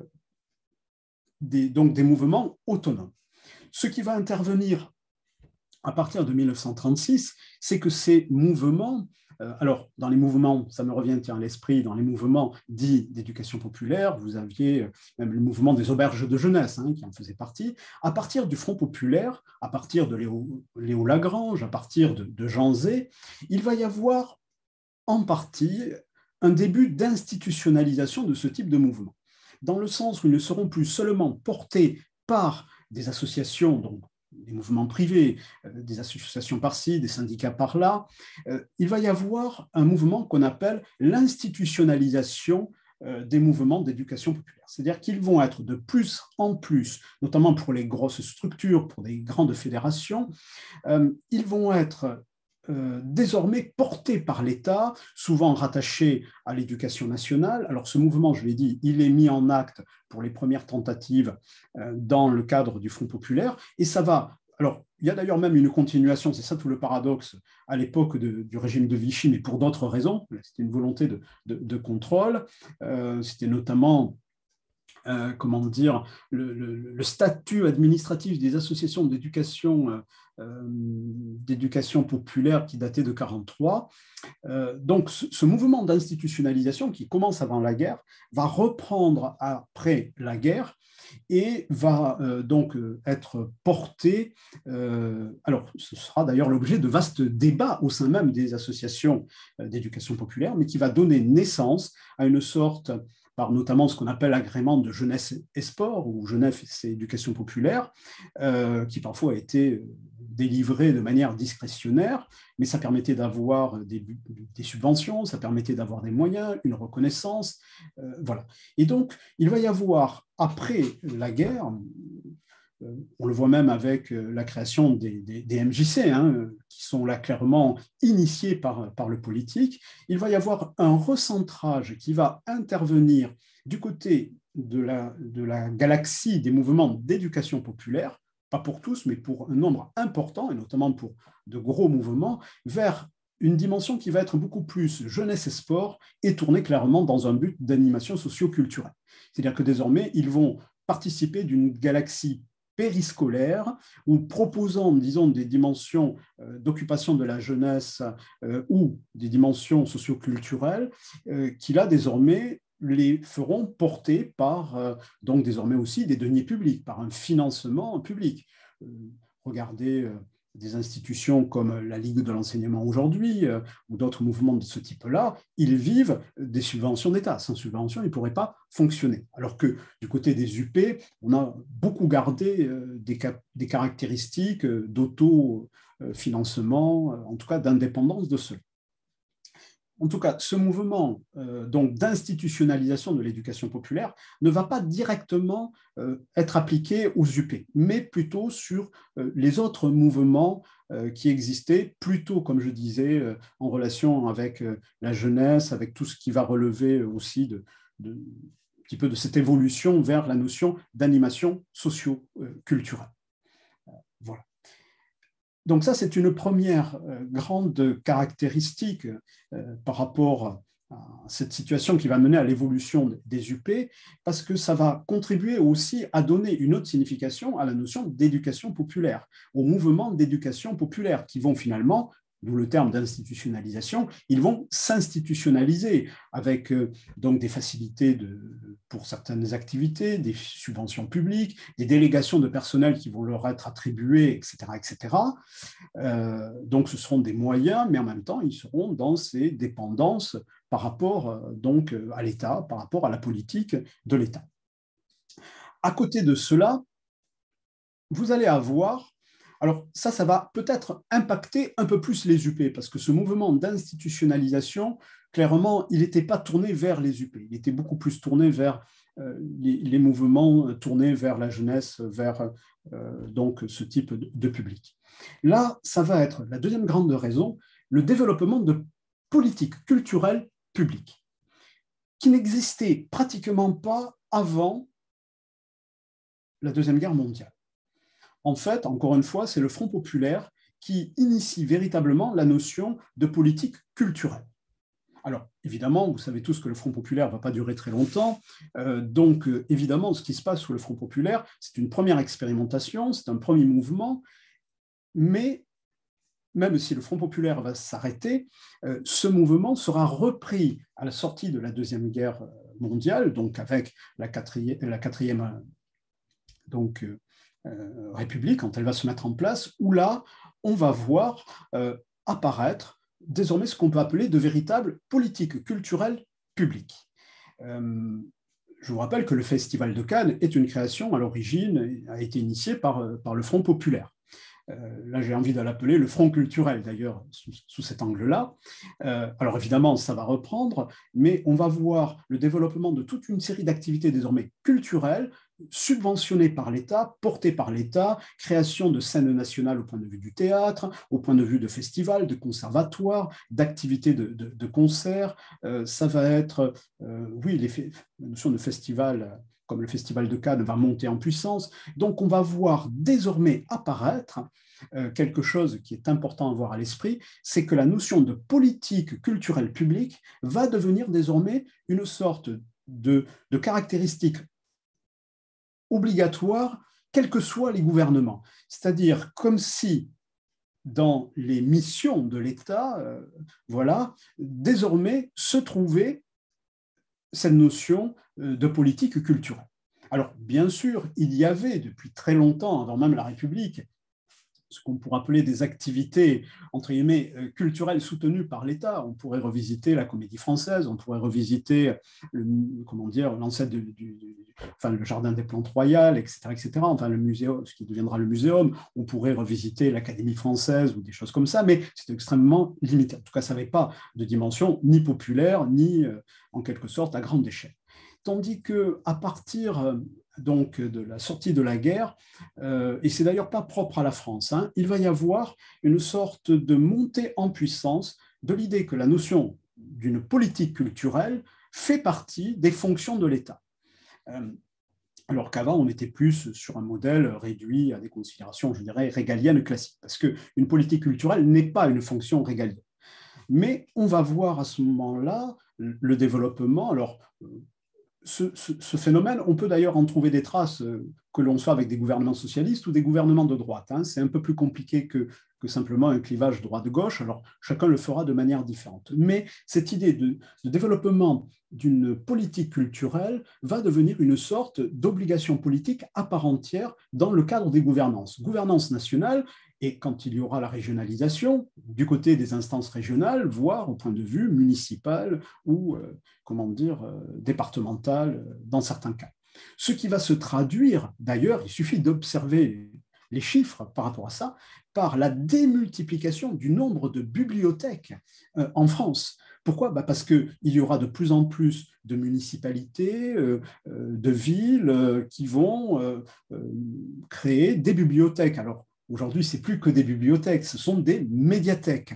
donc des mouvements autonomes. Ce qui va intervenir à partir de 1936, c'est que ces mouvements, alors dans les mouvements, ça me revient à l'esprit, dans les mouvements dits d'éducation populaire, vous aviez même le mouvement des auberges de jeunesse hein, qui en faisait partie. À partir du Front populaire, à partir de Léo Lagrange, à partir de Jean Zay, il va y avoir en partie un début d'institutionnalisation de ce type de mouvement, dans le sens où ils ne seront plus seulement portés par des associations, donc des mouvements privés, des associations par-ci, des syndicats par-là, il va y avoir un mouvement qu'on appelle l'institutionnalisation des mouvements d'éducation populaire. C'est-à-dire qu'ils vont être de plus en plus, notamment pour les grosses structures, pour des grandes fédérations, ils vont être désormais portés par l'État, souvent rattachés à l'éducation nationale. Alors ce mouvement, je l'ai dit, il est mis en acte pour les premières tentatives dans le cadre du Front populaire, et ça va... Alors, il y a d'ailleurs même une continuation, c'est ça tout le paradoxe, à l'époque du régime de Vichy, mais pour d'autres raisons. C'était une volonté de contrôle. C'était notamment, comment dire, le statut administratif des associations d'éducation populaire qui datait de 1943. Donc, ce mouvement d'institutionnalisation qui commence avant la guerre va reprendre après la guerre et va donc être porté. Alors, ce sera d'ailleurs l'objet de vastes débats au sein même des associations d'éducation populaire, mais qui va donner naissance à une sorte, par notamment ce qu'on appelle l'agrément de jeunesse et sport, ou jeunesse et éducation populaire, qui parfois a été délivré de manière discrétionnaire, mais ça permettait d'avoir des subventions, ça permettait d'avoir des moyens, une reconnaissance, voilà. Et donc, il va y avoir, après la guerre, on le voit même avec la création des MJC, hein, qui sont là clairement initiés par le politique, il va y avoir un recentrage qui va intervenir du côté de la galaxie des mouvements d'éducation populaire, pas pour tous, mais pour un nombre important, et notamment pour de gros mouvements, vers une dimension qui va être beaucoup plus jeunesse et sport et tournée clairement dans un but d'animation socio-culturelle. C'est-à-dire que désormais, ils vont participer d'une galaxie périscolaire ou proposant, disons, des dimensions d'occupation de la jeunesse ou des dimensions socio-culturelles qui, là, désormais, les feront porter par, donc désormais aussi, des deniers publics, par un financement public. Regardez des institutions comme la Ligue de l'enseignement aujourd'hui ou d'autres mouvements de ce type-là, ils vivent des subventions d'État. Sans subvention, ils ne pourraient pas fonctionner. Alors que du côté des UP, on a beaucoup gardé des caractéristiques d'autofinancement, en tout cas d'indépendance de ceux. En tout cas, ce mouvement donc d'institutionnalisation de l'éducation populaire ne va pas directement être appliqué aux UP, mais plutôt sur les autres mouvements qui existaient, plutôt, comme je disais, en relation avec la jeunesse, avec tout ce qui va relever aussi un petit peu de cette évolution vers la notion d'animation socio-culturelle. Voilà. Donc ça, c'est une première grande caractéristique par rapport à cette situation qui va mener à l'évolution des UP, parce que ça va contribuer aussi à donner une autre signification à la notion d'éducation populaire, aux mouvements d'éducation populaire qui vont finalement, d'où le terme d'institutionnalisation, ils vont s'institutionnaliser avec donc des facilités pour certaines activités, des subventions publiques, des délégations de personnel qui vont leur être attribuées, etc. etc. Donc ce seront des moyens, mais en même temps, ils seront dans ces dépendances par rapport donc, à l'État, par rapport à la politique de l'État. À côté de cela, vous allez avoir... Alors ça va peut-être impacter un peu plus les UP, parce que ce mouvement d'institutionnalisation, clairement, il n'était pas tourné vers les UP, il était beaucoup plus tourné vers les mouvements tournés vers la jeunesse, vers donc ce type de public. Là, ça va être la deuxième grande raison, le développement de politiques culturelles publiques, qui n'existaient pratiquement pas avant la Deuxième Guerre mondiale. En fait, encore une fois, c'est le Front populaire qui initie véritablement la notion de politique culturelle. Alors, évidemment, vous savez tous que le Front populaire ne va pas durer très longtemps. Donc, évidemment, ce qui se passe sous le Front populaire, c'est une première expérimentation, c'est un premier mouvement, mais même si le Front populaire va s'arrêter, ce mouvement sera repris à la sortie de la Deuxième Guerre mondiale, donc avec la quatrième donc, République, quand elle va se mettre en place, où là, on va voir apparaître désormais ce qu'on peut appeler de véritables politiques culturelles publiques. Je vous rappelle que le Festival de Cannes est une création à l'origine, a été initié par le Front populaire. là j'ai envie de l'appeler le front culturel d'ailleurs, sous cet angle-là. Alors évidemment, ça va reprendre, mais on va voir le développement de toute une série d'activités désormais culturelles, subventionnées par l'État, portées par l'État, création de scènes nationales au point de vue du théâtre, au point de vue de festivals, de conservatoires, d'activités de concerts. Ça va être, oui, la notion de festival, comme le Festival de Cannes, va monter en puissance. Donc, on va voir désormais apparaître quelque chose qui est important à avoir à l'esprit, c'est que la notion de politique culturelle publique va devenir désormais une sorte de caractéristique obligatoire, quels que soient les gouvernements. C'est-à-dire comme si dans les missions de l'État, voilà, désormais se trouvait cette notion de politique culturelle. Alors, bien sûr, il y avait depuis très longtemps, avant même la République, ce qu'on pourrait appeler des activités, entre guillemets, culturelles soutenues par l'État. On pourrait revisiter la Comédie Française, on pourrait revisiter, l'ancêtre le Jardin des Plantes Royales, etc., etc., enfin, le muséum, ce qui deviendra le muséum. On pourrait revisiter l'Académie Française ou des choses comme ça, mais c'est extrêmement limité. En tout cas, ça n'avait pas de dimension ni populaire, ni, en quelque sorte, à grande échelle. Tandis qu'à partir donc, de la sortie de la guerre, et c'est d'ailleurs pas propre à la France, hein, il va y avoir une sorte de montée en puissance de l'idée que la notion d'une politique culturelle fait partie des fonctions de l'État. Alors qu'avant, on était plus sur un modèle réduit à des considérations, je dirais, régaliennes classiques, parce qu'une politique culturelle n'est pas une fonction régalienne. Mais on va voir à ce moment-là le développement. Alors, ce phénomène, on peut d'ailleurs en trouver des traces, que l'on soit avec des gouvernements socialistes ou des gouvernements de droite. Hein. C'est un peu plus compliqué que simplement un clivage droite-gauche. Alors, chacun le fera de manière différente. Mais cette idée de développement d'une politique culturelle va devenir une sorte d'obligation politique à part entière dans le cadre des gouvernances. Gouvernance nationale, et quand il y aura la régionalisation, du côté des instances régionales, voire au point de vue municipal ou, départemental dans certains cas. Ce qui va se traduire, d'ailleurs, il suffit d'observer les chiffres par rapport à ça, par la démultiplication du nombre de bibliothèques en France. Pourquoi ? Parce qu'il y aura de plus en plus de municipalités, de villes qui vont créer des bibliothèques. Alors, aujourd'hui, ce n'est plus que des bibliothèques, ce sont des médiathèques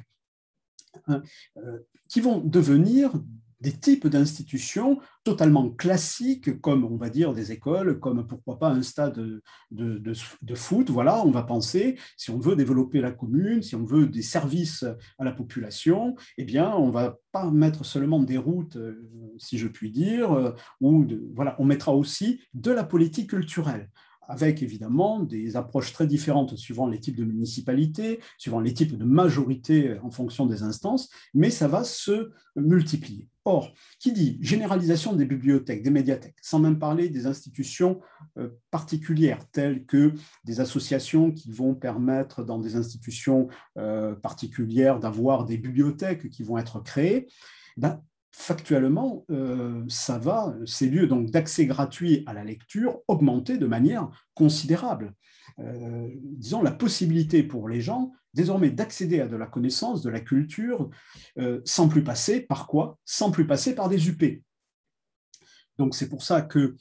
qui vont devenir des types d'institutions totalement classiques, comme on va dire des écoles, comme pourquoi pas un stade de foot. Voilà, on va penser, si on veut développer la commune, si on veut des services à la population, eh bien, on ne va pas mettre seulement des routes, si je puis dire, voilà, on mettra aussi de la politique culturelle, avec évidemment des approches très différentes suivant les types de municipalités, suivant les types de majorités en fonction des instances, mais ça va se multiplier. Or, qui dit généralisation des bibliothèques, des médiathèques, sans même parler des institutions particulières, telles que des associations qui vont permettre dans des institutions particulières d'avoir des bibliothèques qui vont être créées, factuellement, ces lieux d'accès gratuit à la lecture augmenter de manière considérable. Disons, la possibilité pour les gens désormais d'accéder à de la connaissance, de la culture, sans plus passer par quoi ? Sans plus passer par des UP. Donc c'est pour ça que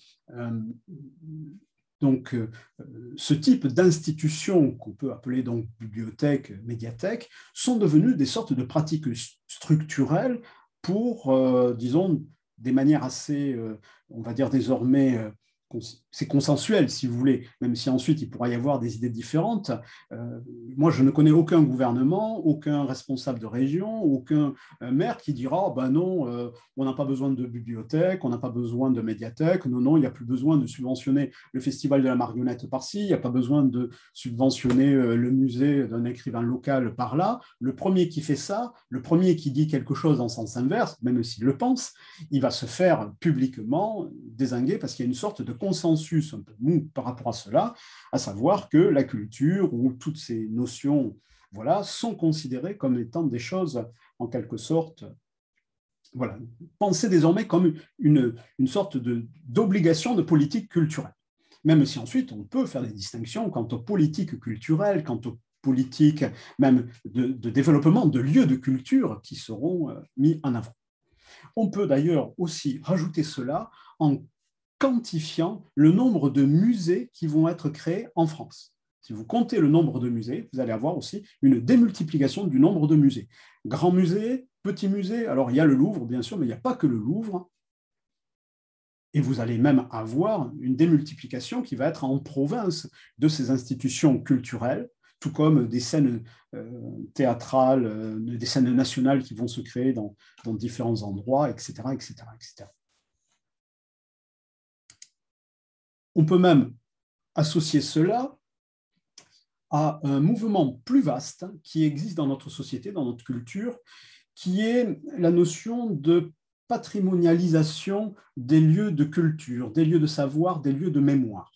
ce type d'institutions qu'on peut appeler donc bibliothèques, médiathèques, sont devenues des sortes de pratiques structurelles pour, disons, des manières assez, on va dire désormais, c'est consensuel si vous voulez, même si ensuite il pourra y avoir des idées différentes. Moi, je ne connais aucun gouvernement, aucun responsable de région, aucun maire qui dira « ben non, on n'a pas besoin de bibliothèque, on n'a pas besoin de médiathèque, non, il n'y a plus besoin de subventionner le festival de la marionnette par-ci, il n'y a pas besoin de subventionner le musée d'un écrivain local par-là ». Le premier qui fait ça, le premier qui dit quelque chose en sens inverse, même s'il le pense, il va se faire publiquement dézinguer parce qu'il y a une sorte de consensus un peu mou par rapport à cela, à savoir que la culture ou toutes ces notions, voilà, sont considérées comme étant des choses en quelque sorte, voilà, pensées désormais comme une sorte d'obligation de politique culturelle. Même si ensuite on peut faire des distinctions quant aux politiques culturelles, quant aux politiques, même de développement de lieux de culture qui seront mis en avant. On peut d'ailleurs aussi rajouter cela en quantifiant le nombre de musées qui vont être créés en France. Si vous comptez le nombre de musées, vous allez avoir aussi une démultiplication du nombre de musées. Grands musées, petits musées, alors il y a le Louvre, bien sûr, mais il n'y a pas que le Louvre. Et vous allez même avoir une démultiplication qui va être en province de ces institutions culturelles, tout comme des scènes théâtrales, des scènes nationales qui vont se créer dans différents endroits, etc., etc., etc. On peut même associer cela à un mouvement plus vaste qui existe dans notre société, dans notre culture, qui est la notion de patrimonialisation des lieux de culture, des lieux de savoir, des lieux de mémoire.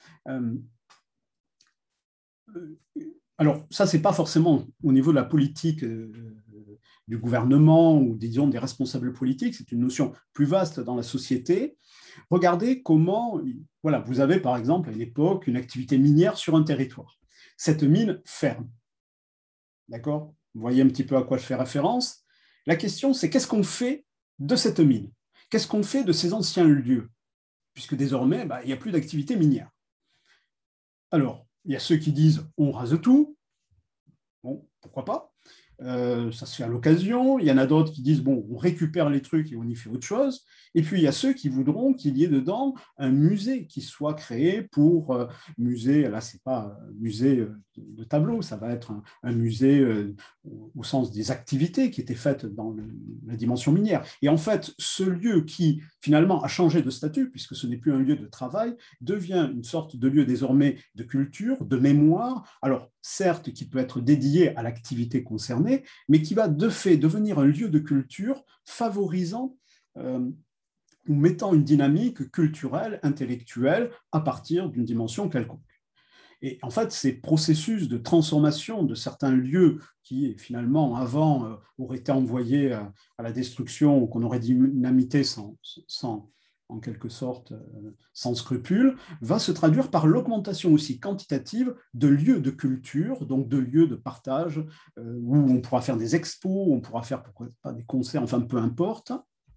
Alors, ça, ce n'est pas forcément au niveau de la politique du gouvernement ou, disons, des responsables politiques, c'est une notion plus vaste dans la société. Regardez comment, voilà, vous avez par exemple à une époque une activité minière sur un territoire. Cette mine ferme. D'accord ? Vous voyez un petit peu à quoi je fais référence. La question, c'est qu'est-ce qu'on fait de cette mine? Qu'est-ce qu'on fait de ces anciens lieux? Puisque désormais, il n'y a plus d'activité minière. Alors, il y a ceux qui disent on rase tout. Bon, pourquoi pas? Ça se fait à l'occasion. Il y en a d'autres qui disent bon, on récupère les trucs et on y fait autre chose. Et puis il y a ceux qui voudront qu'il y ait dedans un musée qui soit créé pour musée. Là, c'est pas un musée de tableaux, ça va être un musée au sens des activités qui étaient faites dans la dimension minière. Et en fait, ce lieu qui finalement a changé de statut, puisque ce n'est plus un lieu de travail, devient une sorte de lieu désormais de culture, de mémoire. Alors certes, qui peut être dédié à l'activité concernée, mais qui va de fait devenir un lieu de culture favorisant ou mettant une dynamique culturelle, intellectuelle à partir d'une dimension quelconque. Et en fait, ces processus de transformation de certains lieux qui, finalement, avant, auraient été envoyés à la destruction, ou qu'on aurait dynamité sans en quelque sorte sans scrupule, va se traduire par l'augmentation aussi quantitative de lieux de culture, donc de lieux de partage, où on pourra faire des expos, où on pourra faire pourquoi pas des concerts, enfin peu importe.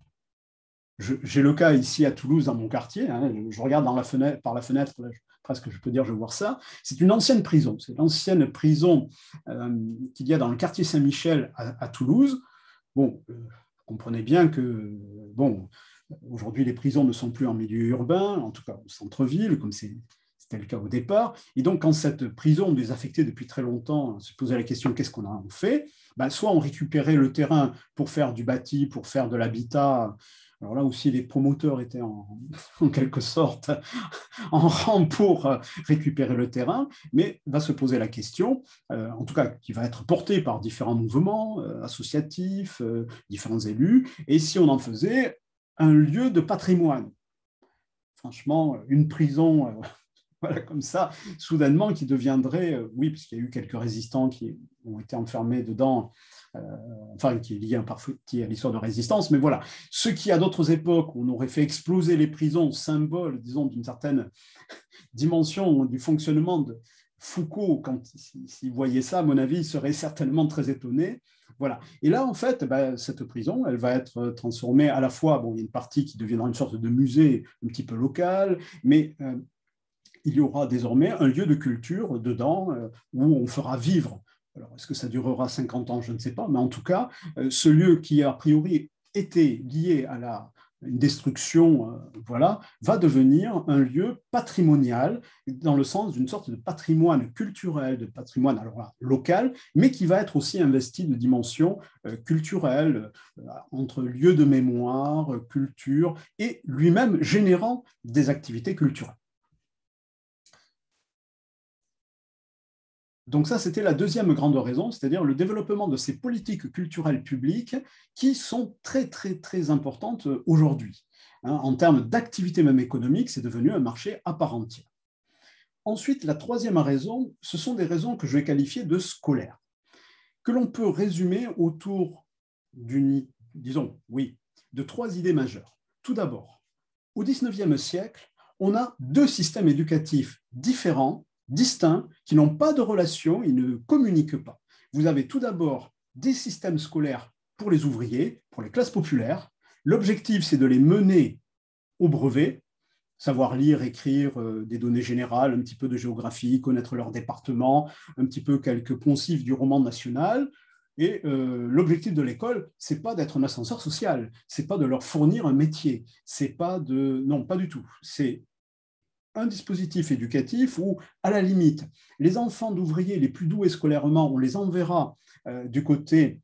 J'ai le cas ici à Toulouse, dans mon quartier, hein, je regarde par la fenêtre, là, presque je peux dire je vois ça, c'est une ancienne prison, c'est l'ancienne prison qu'il y a dans le quartier Saint-Michel à Toulouse. Bon, vous comprenez bien que, bon, aujourd'hui, les prisons ne sont plus en milieu urbain, en tout cas au centre-ville, comme c'était le cas au départ. Et donc, quand cette prison désaffectée depuis très longtemps se posait la question qu'est-ce qu'on en fait, soit on récupérait le terrain pour faire du bâti, pour faire de l'habitat. Alors là aussi, les promoteurs étaient en quelque sorte en rang pour récupérer le terrain, mais va se poser la question, en tout cas qui va être portée par différents mouvements associatifs, différents élus, et si on en faisait un lieu de patrimoine. Franchement, une prison, voilà, comme ça, soudainement, qui deviendrait, oui, parce qu'il y a eu quelques résistants qui ont été enfermés dedans, enfin, qui est lié parfois à l'histoire de résistance, mais voilà. Ce qui, à d'autres époques, on aurait fait exploser les prisons, symbole, disons, d'une certaine dimension du fonctionnement de Foucault, quand s'il voyait ça, à mon avis, il serait certainement très étonné. Voilà. Et là, en fait, cette prison, elle va être transformée à la fois, bon, il y a une partie qui deviendra une sorte de musée un petit peu local, mais il y aura désormais un lieu de culture dedans où on fera vivre. Alors, est-ce que ça durera 50 ans? Je ne sais pas, mais en tout cas, ce lieu qui, a priori, était lié à une destruction, voilà, va devenir un lieu patrimonial dans le sens d'une sorte de patrimoine culturel, de patrimoine alors là, local, mais qui va être aussi investi de dimensions culturelles entre lieux de mémoire, culture, et lui-même générant des activités culturelles. Donc ça, c'était la deuxième grande raison, c'est-à-dire le développement de ces politiques culturelles publiques qui sont très, très, très importantes aujourd'hui. En termes d'activité même économique, c'est devenu un marché à part entière. Ensuite, la troisième raison, ce sont des raisons que je vais qualifier de scolaires, que l'on peut résumer autour de trois idées majeures. Tout d'abord, au XIXe siècle, on a deux systèmes éducatifs différents distincts, qui n'ont pas de relation, ils ne communiquent pas. Vous avez tout d'abord des systèmes scolaires pour les ouvriers, pour les classes populaires. L'objectif, c'est de les mener au brevet, savoir lire, écrire des données générales, un petit peu de géographie, connaître leur département, un petit peu quelques poncifs du roman national. Et l'objectif de l'école, c'est pas d'être un ascenseur social, c'est pas de leur fournir un métier, c'est pas de... Non, pas du tout. C'est un dispositif éducatif où, à la limite, les enfants d'ouvriers les plus doués scolairement, on les enverra du côté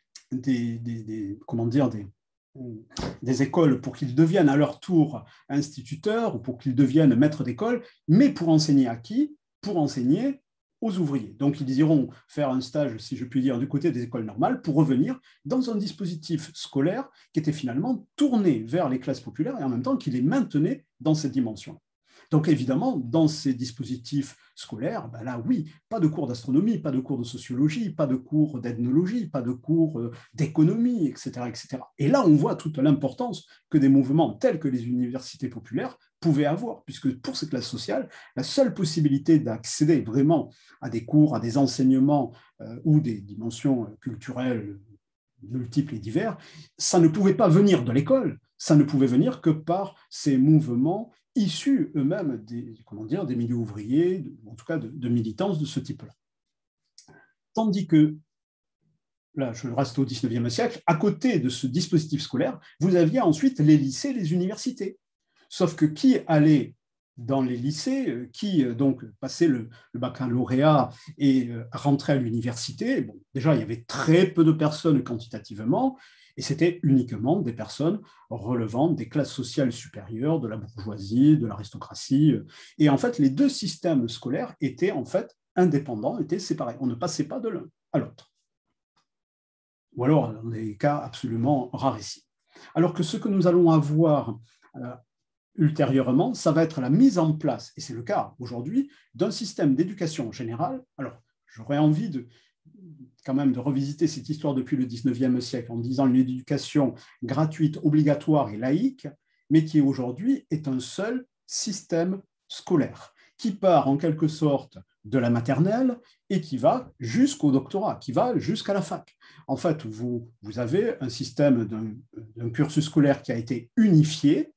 des écoles pour qu'ils deviennent à leur tour instituteurs ou pour qu'ils deviennent maîtres d'école, mais pour enseigner à qui? Pour enseigner aux ouvriers. Donc, ils iront faire un stage, si je puis dire, du côté des écoles normales pour revenir dans un dispositif scolaire qui était finalement tourné vers les classes populaires et en même temps qui les maintenait dans cette dimension. Donc évidemment, dans ces dispositifs scolaires, ben là oui, pas de cours d'astronomie, pas de cours de sociologie, pas de cours d'ethnologie, pas de cours d'économie, etc., etc. Et là, on voit toute l'importance que des mouvements tels que les universités populaires pouvaient avoir, puisque pour ces classes sociales, la seule possibilité d'accéder vraiment à des cours, à des enseignements ou des dimensions culturelles multiples et divers, ça ne pouvait pas venir de l'école, ça ne pouvait venir que par ces mouvements issus eux-mêmes des milieux ouvriers, en tout cas de militance de ce type-là. Tandis que, là je reste au XIXe siècle, à côté de ce dispositif scolaire, vous aviez ensuite les lycées, les universités. Sauf que qui allait dans les lycées, qui donc passait le baccalauréat et rentrait à l'université, bon, déjà il y avait très peu de personnes quantitativement, et c'était uniquement des personnes relevant des classes sociales supérieures, de la bourgeoisie, de l'aristocratie. Et en fait, les deux systèmes scolaires étaient en fait indépendants, étaient séparés. On ne passait pas de l'un à l'autre. Ou alors dans des cas absolument rarissimes. Alors que ce que nous allons avoir ultérieurement, ça va être la mise en place, et c'est le cas aujourd'hui, d'un système d'éducation générale. Alors, j'aurais envie quand même de revisiter cette histoire depuis le XIXe siècle en disant une éducation gratuite, obligatoire et laïque, mais qui aujourd'hui est un seul système scolaire, qui part en quelque sorte de la maternelle et qui va jusqu'au doctorat, qui va jusqu'à la fac. En fait, vous avez un système d'un cursus scolaire qui a été unifié,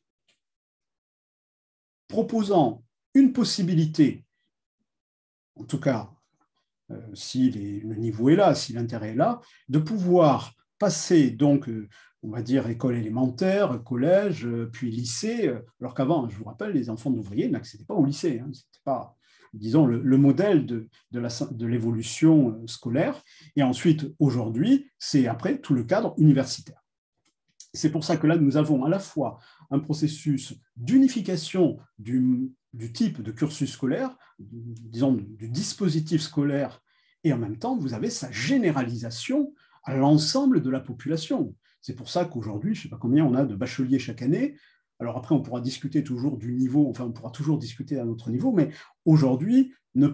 proposant une possibilité, en tout cas, si le niveau est là, si l'intérêt est là, de pouvoir passer, donc, on va dire, école élémentaire, collège, puis lycée, alors qu'avant, je vous rappelle, les enfants d'ouvriers n'accédaient pas au lycée. Hein, c'était pas, disons, le modèle de l'évolution scolaire. Et ensuite, aujourd'hui, c'est après tout le cadre universitaire. C'est pour ça que là, nous avons à la fois un processus d'unification du type de cursus scolaire, disons du dispositif scolaire, et en même temps, vous avez sa généralisation à l'ensemble de la population. C'est pour ça qu'aujourd'hui, je ne sais pas combien on a de bacheliers chaque année. Alors après, on pourra discuter toujours du niveau, enfin, on pourra toujours discuter à notre niveau, mais aujourd'hui,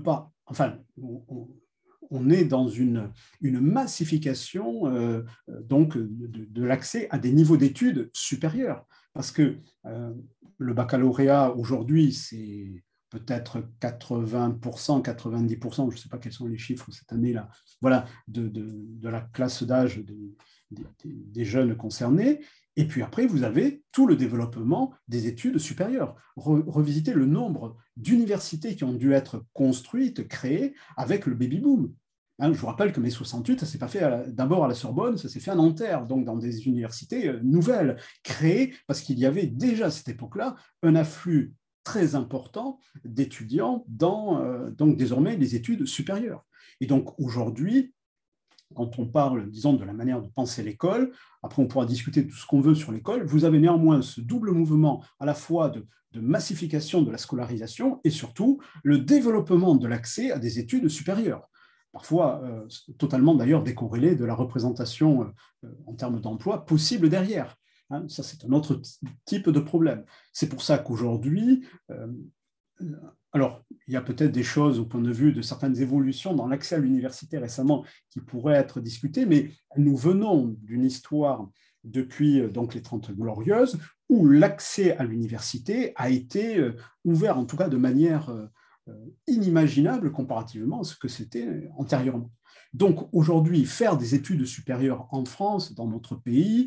on est dans une massification donc de l'accès à des niveaux d'études supérieurs. Parce que le baccalauréat, aujourd'hui, c'est peut-être 80%, 90%, je ne sais pas quels sont les chiffres cette année-là, voilà, de la classe d'âge des jeunes concernés. Et puis après, vous avez tout le développement des études supérieures. Revisiter le nombre d'universités qui ont dû être construites, créées avec le baby-boom. Je vous rappelle que mai 68, ça ne s'est pas fait d'abord à la Sorbonne, ça s'est fait à Nanterre, donc dans des universités nouvelles, créées, parce qu'il y avait déjà à cette époque-là un afflux très important d'étudiants dans donc désormais les études supérieures. Et donc aujourd'hui, quand on parle, disons, de la manière de penser l'école, après on pourra discuter de tout ce qu'on veut sur l'école, vous avez néanmoins ce double mouvement à la fois de massification de la scolarisation et surtout le développement de l'accès à des études supérieures. Parfois totalement d'ailleurs décorrélé de la représentation en termes d'emploi possible derrière. Hein, ça, c'est un autre type de problème. C'est pour ça qu'aujourd'hui, alors, il y a peut-être des choses au point de vue de certaines évolutions dans l'accès à l'université récemment qui pourraient être discutées, mais nous venons d'une histoire depuis donc, les 30 Glorieuses où l'accès à l'université a été ouvert, en tout cas de manière inimaginable comparativement à ce que c'était antérieurement. Donc aujourd'hui, faire des études supérieures en France, dans notre pays,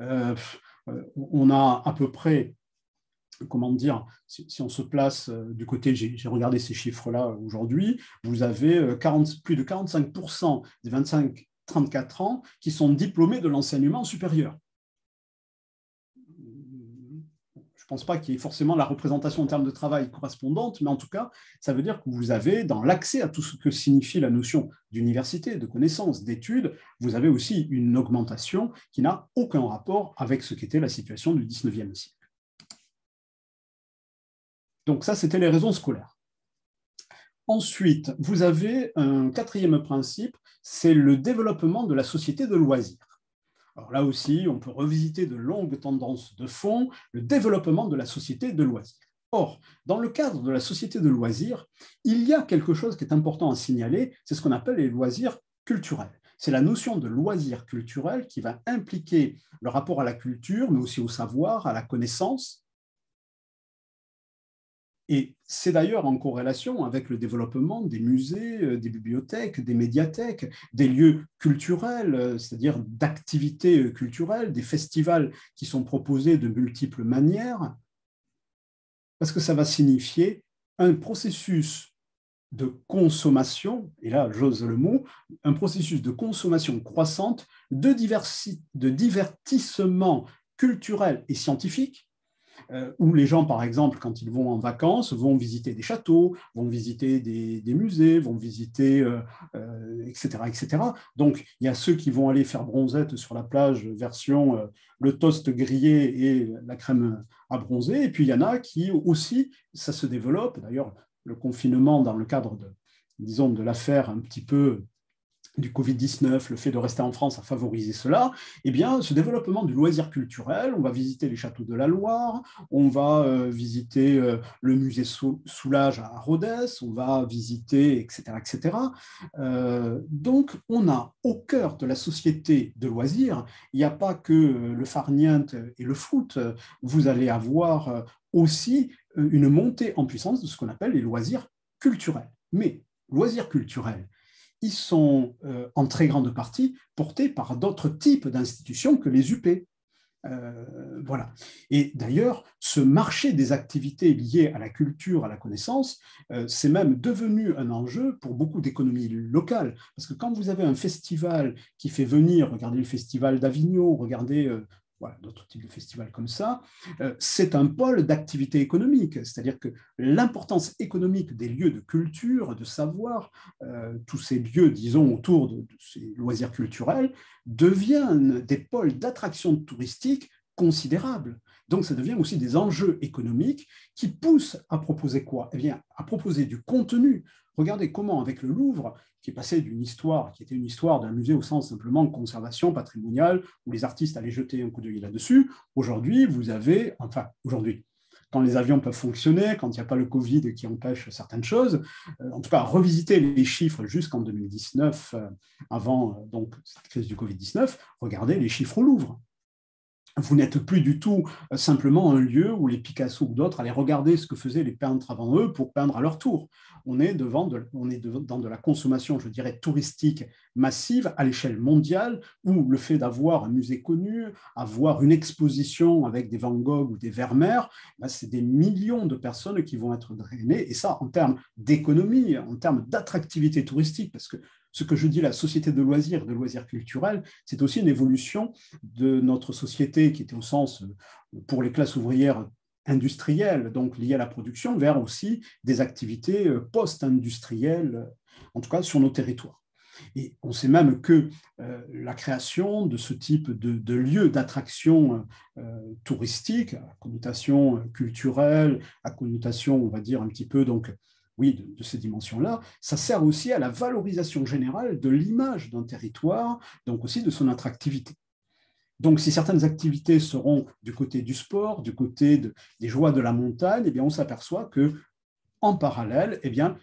on a à peu près, comment dire, si on se place du côté, j'ai regardé ces chiffres-là aujourd'hui, vous avez plus de 45% des 25-34 ans qui sont diplômés de l'enseignement supérieur. Je ne pense pas qu'il y ait forcément la représentation en termes de travail correspondante, mais en tout cas, ça veut dire que vous avez, dans l'accès à tout ce que signifie la notion d'université, de connaissance, d'études, vous avez aussi une augmentation qui n'a aucun rapport avec ce qu'était la situation du 19e siècle. Donc ça, c'était les raisons scolaires. Ensuite, vous avez un quatrième principe, c'est le développement de la société de loisirs. Alors là aussi, on peut revisiter de longues tendances de fond, le développement de la société de loisirs. Or, dans le cadre de la société de loisirs, il y a quelque chose qui est important à signaler, c'est ce qu'on appelle les loisirs culturels. C'est la notion de loisir culturel qui va impliquer le rapport à la culture, mais aussi au savoir, à la connaissance. Et c'est d'ailleurs en corrélation avec le développement des musées, des bibliothèques, des médiathèques, des lieux culturels, c'est-à-dire d'activités culturelles, des festivals qui sont proposés de multiples manières, parce que ça va signifier un processus de consommation, et là j'ose le mot, un processus de consommation croissante de divertissement culturel et scientifique, où les gens, par exemple, quand ils vont en vacances, vont visiter des châteaux, vont visiter des musées, vont visiter, etc., etc. Donc, il y a ceux qui vont aller faire bronzette sur la plage, version le toast grillé et la crème à bronzer, et puis il y en a qui aussi, ça se développe, d'ailleurs, le confinement dans le cadre de, disons, de l'affaire un petit peu du Covid-19, le fait de rester en France a favorisé cela, eh bien, ce développement du loisir culturel, on va visiter les châteaux de la Loire, on va visiter le musée Soulages à Rodez, on va visiter, etc. etc. Donc, on a au cœur de la société de loisirs, il n'y a pas que le farniente et le foot, vous allez avoir aussi une montée en puissance de ce qu'on appelle les loisirs culturels. Mais loisirs culturels, ils sont en très grande partie portés par d'autres types d'institutions que les UP. Voilà. Et d'ailleurs, ce marché des activités liées à la culture, à la connaissance, c'est même devenu un enjeu pour beaucoup d'économies locales. Parce que quand vous avez un festival qui fait venir, regardez le festival d'Avignon, regardez voilà, d'autres types de festivals comme ça, c'est un pôle d'activité économique, c'est-à-dire que l'importance économique des lieux de culture, de savoir, tous ces lieux, disons, autour de ces loisirs culturels, deviennent des pôles d'attraction touristique considérables. Donc, ça devient aussi des enjeux économiques qui poussent à proposer quoi? Eh bien, à proposer du contenu. Regardez comment, avec le Louvre, qui est passé d'une histoire, qui était une histoire d'un musée au sens simplement de conservation patrimoniale, où les artistes allaient jeter un coup d'œil là-dessus, aujourd'hui, vous avez, enfin, aujourd'hui, quand les avions peuvent fonctionner, quand il n'y a pas le Covid qui empêche certaines choses, en tout cas, revisiter les chiffres jusqu'en 2019, avant donc, cette crise du Covid-19, regardez les chiffres au Louvre. Vous n'êtes plus du tout simplement un lieu où les Picasso ou d'autres allaient regarder ce que faisaient les peintres avant eux pour peindre à leur tour. On est dans de la consommation, je dirais, touristique massive à l'échelle mondiale, où le fait d'avoir un musée connu, avoir une exposition avec des Van Gogh ou des Vermeer, ben c'est des millions de personnes qui vont être drainées, et ça en termes d'économie, en termes d'attractivité touristique, parce que ce que je dis, la société de loisirs culturels, c'est aussi une évolution de notre société qui était au sens, pour les classes ouvrières industrielles, donc liées à la production, vers aussi des activités post-industrielles, en tout cas sur nos territoires. Et on sait même que la création de ce type de lieux d'attraction touristique, à connotation culturelle, à connotation, on va dire, un petit peu donc, oui, de ces dimensions-là, ça sert aussi à la valorisation générale de l'image d'un territoire, donc aussi de son attractivité. Donc, si certaines activités seront du côté du sport, du côté des joies de la montagne, eh bien, on s'aperçoit qu'en parallèle, eh bien,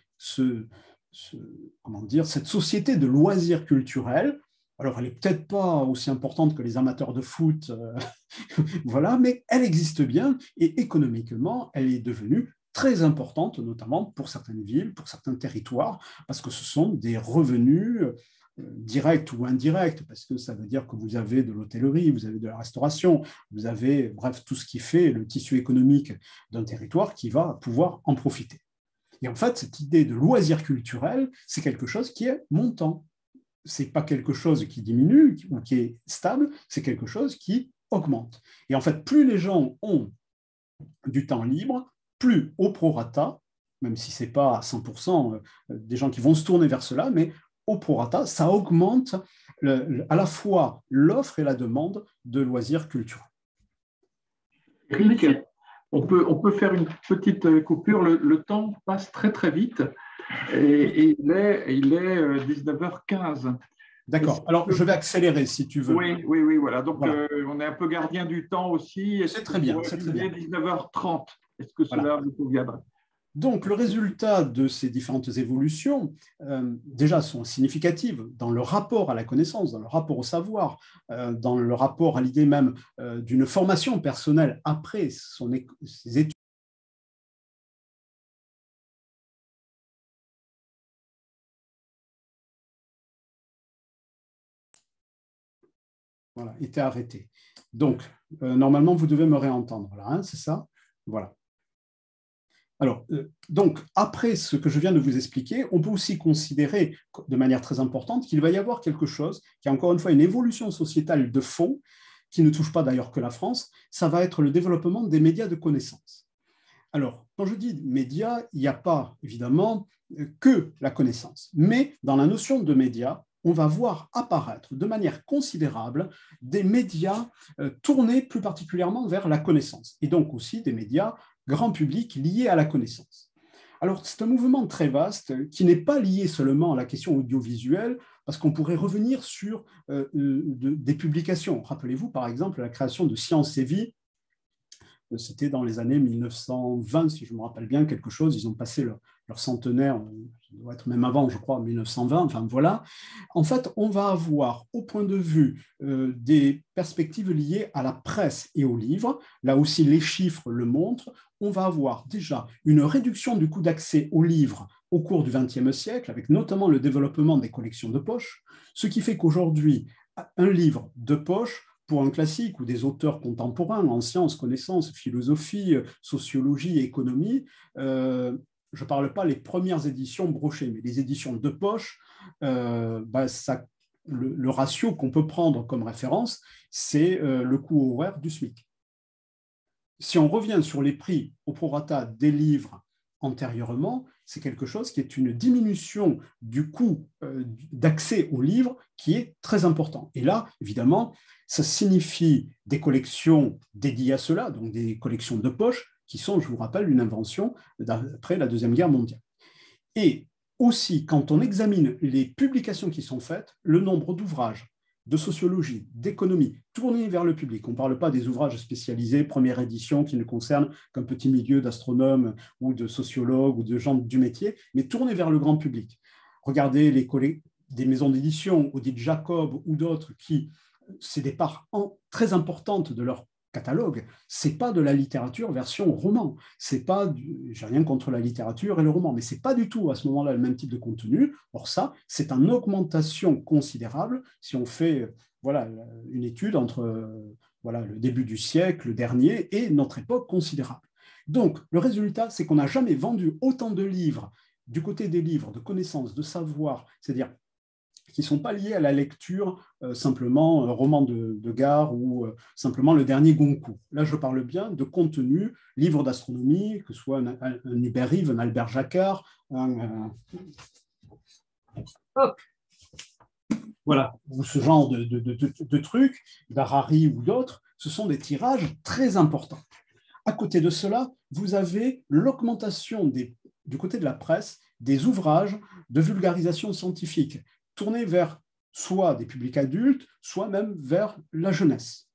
cette société de loisirs culturels, alors elle n'est peut-être pas aussi importante que les amateurs de foot, voilà, mais elle existe bien et économiquement, elle est devenue très importante, notamment pour certaines villes, pour certains territoires, parce que ce sont des revenus directs ou indirects, parce que ça veut dire que vous avez de l'hôtellerie, vous avez de la restauration, vous avez, bref, tout ce qui fait le tissu économique d'un territoire qui va pouvoir en profiter. Et en fait, cette idée de loisir culturel, c'est quelque chose qui est montant. Ce n'est pas quelque chose qui diminue ou qui est stable, c'est quelque chose qui augmente. Et en fait, plus les gens ont du temps libre, plus au prorata, même si ce n'est pas à 100% des gens qui vont se tourner vers cela, mais au prorata, ça augmente à la fois l'offre et la demande de loisirs culturels. Eric, on peut faire une petite coupure. Le temps passe très très vite et il est 19h15. D'accord. Alors, je vais accélérer si tu veux. Oui, voilà. Donc, voilà. On est un peu gardien du temps aussi. C'est très bien, c'est très bien. 19h30. Est-ce que cela vous conviendra? Donc, le résultat de ces différentes évolutions, déjà, sont significatives dans le rapport à la connaissance, dans le rapport au savoir, dans le rapport à l'idée même d'une formation personnelle après ses études. Voilà, était arrêté. Donc, normalement, vous devez me réentendre, là, hein, c'est ça? Voilà. Alors, donc, après ce que je viens de vous expliquer, on peut aussi considérer de manière très importante qu'il va y avoir quelque chose qui est encore une fois une évolution sociétale de fond, qui ne touche pas d'ailleurs que la France, ça va être le développement des médias de connaissance. Alors, quand je dis médias, il n'y a pas évidemment que la connaissance, mais dans la notion de médias, on va voir apparaître de manière considérable des médias tournés plus particulièrement vers la connaissance, et donc aussi des médias grand public liés à la connaissance. Alors, c'est un mouvement très vaste qui n'est pas lié seulement à la question audiovisuelle, parce qu'on pourrait revenir sur des publications. Rappelez-vous, par exemple, la création de Science et Vie. C'était dans les années 1920, si je me rappelle bien, quelque chose. Ils ont passé leur centenaire, ça doit être même avant, je crois, 1920, enfin voilà. En fait, on va avoir, au point de vue des perspectives liées à la presse et aux livres, là aussi les chiffres le montrent, on va avoir déjà une réduction du coût d'accès aux livres au cours du XXe siècle, avec notamment le développement des collections de poche, ce qui fait qu'aujourd'hui, un livre de poche, pour un classique ou des auteurs contemporains en sciences, connaissances, philosophie, sociologie, économie, je ne parle pas les premières éditions brochées, mais les éditions de poche, le ratio qu'on peut prendre comme référence, c'est le coût horaire du SMIC. Si on revient sur les prix au prorata des livres antérieurement, c'est quelque chose qui est une diminution du coût d'accès aux livres qui est très important. Et là, évidemment, ça signifie des collections dédiées à cela, donc des collections de poche, qui sont, je vous rappelle, une invention après la Deuxième Guerre mondiale. Et aussi, quand on examine les publications qui sont faites, le nombre d'ouvrages de sociologie, d'économie, tournés vers le public. On ne parle pas des ouvrages spécialisés, première édition, qui ne concernent qu'un petit milieu d'astronomes ou de sociologues ou de gens du métier, mais tournés vers le grand public. Regardez des maisons d'édition, Odile Jacob ou d'autres qui, c'est des parts très importantes de leur catalogue, c'est pas de la littérature version roman, c'est pas, j'ai rien contre la littérature et le roman, mais c'est pas du tout à ce moment-là le même type de contenu. Or ça, c'est en augmentation considérable si on fait voilà, une étude entre le début du siècle dernier et notre époque considérable. Donc, le résultat, c'est qu'on n'a jamais vendu autant de livres du côté des livres de connaissances, de savoir, c'est-à-dire qui ne sont pas liés à la lecture simplement roman de gare ou simplement le dernier Goncourt. Là, je parle bien de contenu, livres d'astronomie, que ce soit un Hubert Reeves, un Albert Jacquard, voilà, ou ce genre de trucs, d'Harari ou d'autres, ce sont des tirages très importants. À côté de cela, vous avez l'augmentation du côté de la presse des ouvrages de vulgarisation scientifique, tournés vers soit des publics adultes, soit même vers la jeunesse.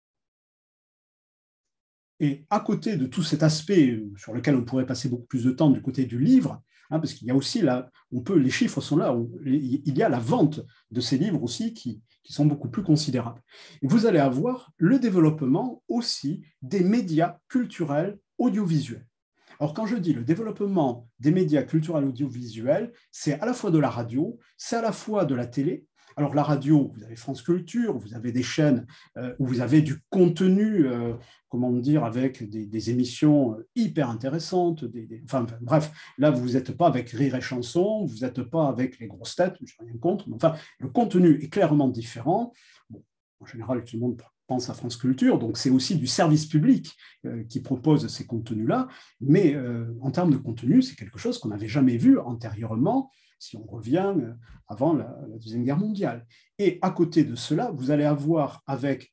Et à côté de tout cet aspect sur lequel on pourrait passer beaucoup plus de temps du côté du livre, parce qu'il y a aussi là, les chiffres sont là, il y a la vente de ces livres aussi qui sont beaucoup plus considérables. Et vous allez avoir le développement aussi des médias culturels audiovisuels. Alors, quand je dis le développement des médias culturels audiovisuels, c'est à la fois de la radio, c'est à la fois de la télé. Alors, la radio, vous avez France Culture, vous avez des chaînes où vous avez du contenu, comment dire, avec des émissions hyper intéressantes. Enfin, bref, là, vous n'êtes pas avec Rire et Chanson, vous n'êtes pas avec les grosses têtes, je n'ai rien contre, mais enfin, le contenu est clairement différent. Bon, en général, tout le monde pense à France Culture, donc c'est aussi du service public qui propose ces contenus-là, mais en termes de contenu, c'est quelque chose qu'on n'avait jamais vu antérieurement, si on revient avant la Deuxième Guerre mondiale. Et à côté de cela, vous allez avoir avec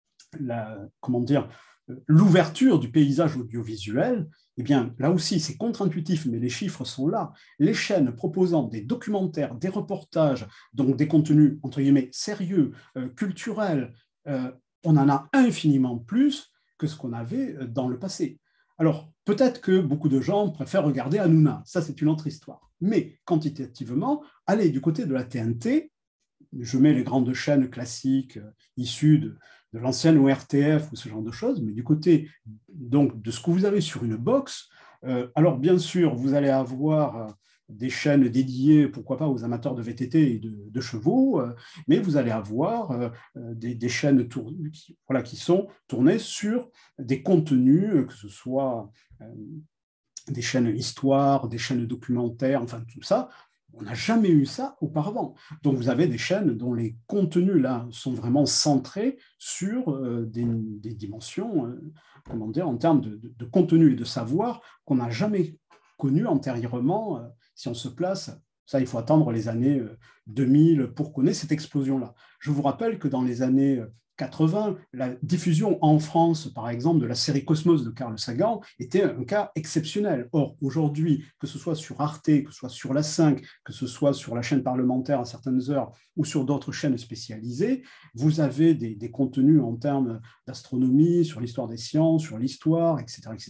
l'ouverture du paysage audiovisuel, eh bien, là aussi, c'est contre-intuitif, mais les chiffres sont là. Les chaînes proposant des documentaires, des reportages, donc des contenus, entre guillemets, sérieux, culturels, on en a infiniment plus que ce qu'on avait dans le passé. Alors, peut-être que beaucoup de gens préfèrent regarder Hanouna, ça c'est une autre histoire. Mais quantitativement, allez du côté de la TNT, je mets les grandes chaînes classiques issues de l'ancienne ORTF ou ce genre de choses, mais du côté donc, de ce que vous avez sur une box, alors bien sûr, vous allez avoir des chaînes dédiées, pourquoi pas, aux amateurs de VTT et de chevaux, mais vous allez avoir des chaînes qui sont tournées sur des contenus, que ce soit des chaînes histoire, des chaînes documentaires, enfin tout ça. On n'a jamais eu ça auparavant. Donc, vous avez des chaînes dont les contenus là sont vraiment centrés sur des dimensions, comment dire, en termes de contenu et de savoir qu'on n'a jamais connu antérieurement. Si on se place, ça, il faut attendre les années 2000 pour connaître cette explosion-là. Je vous rappelle que dans les années 80, la diffusion en France, par exemple, de la série Cosmos de Carl Sagan était un cas exceptionnel. Or, aujourd'hui, que ce soit sur Arte, que ce soit sur la 5, que ce soit sur la chaîne parlementaire à certaines heures ou sur d'autres chaînes spécialisées, vous avez des contenus en termes d'astronomie, sur l'histoire des sciences, sur l'histoire, etc. etc.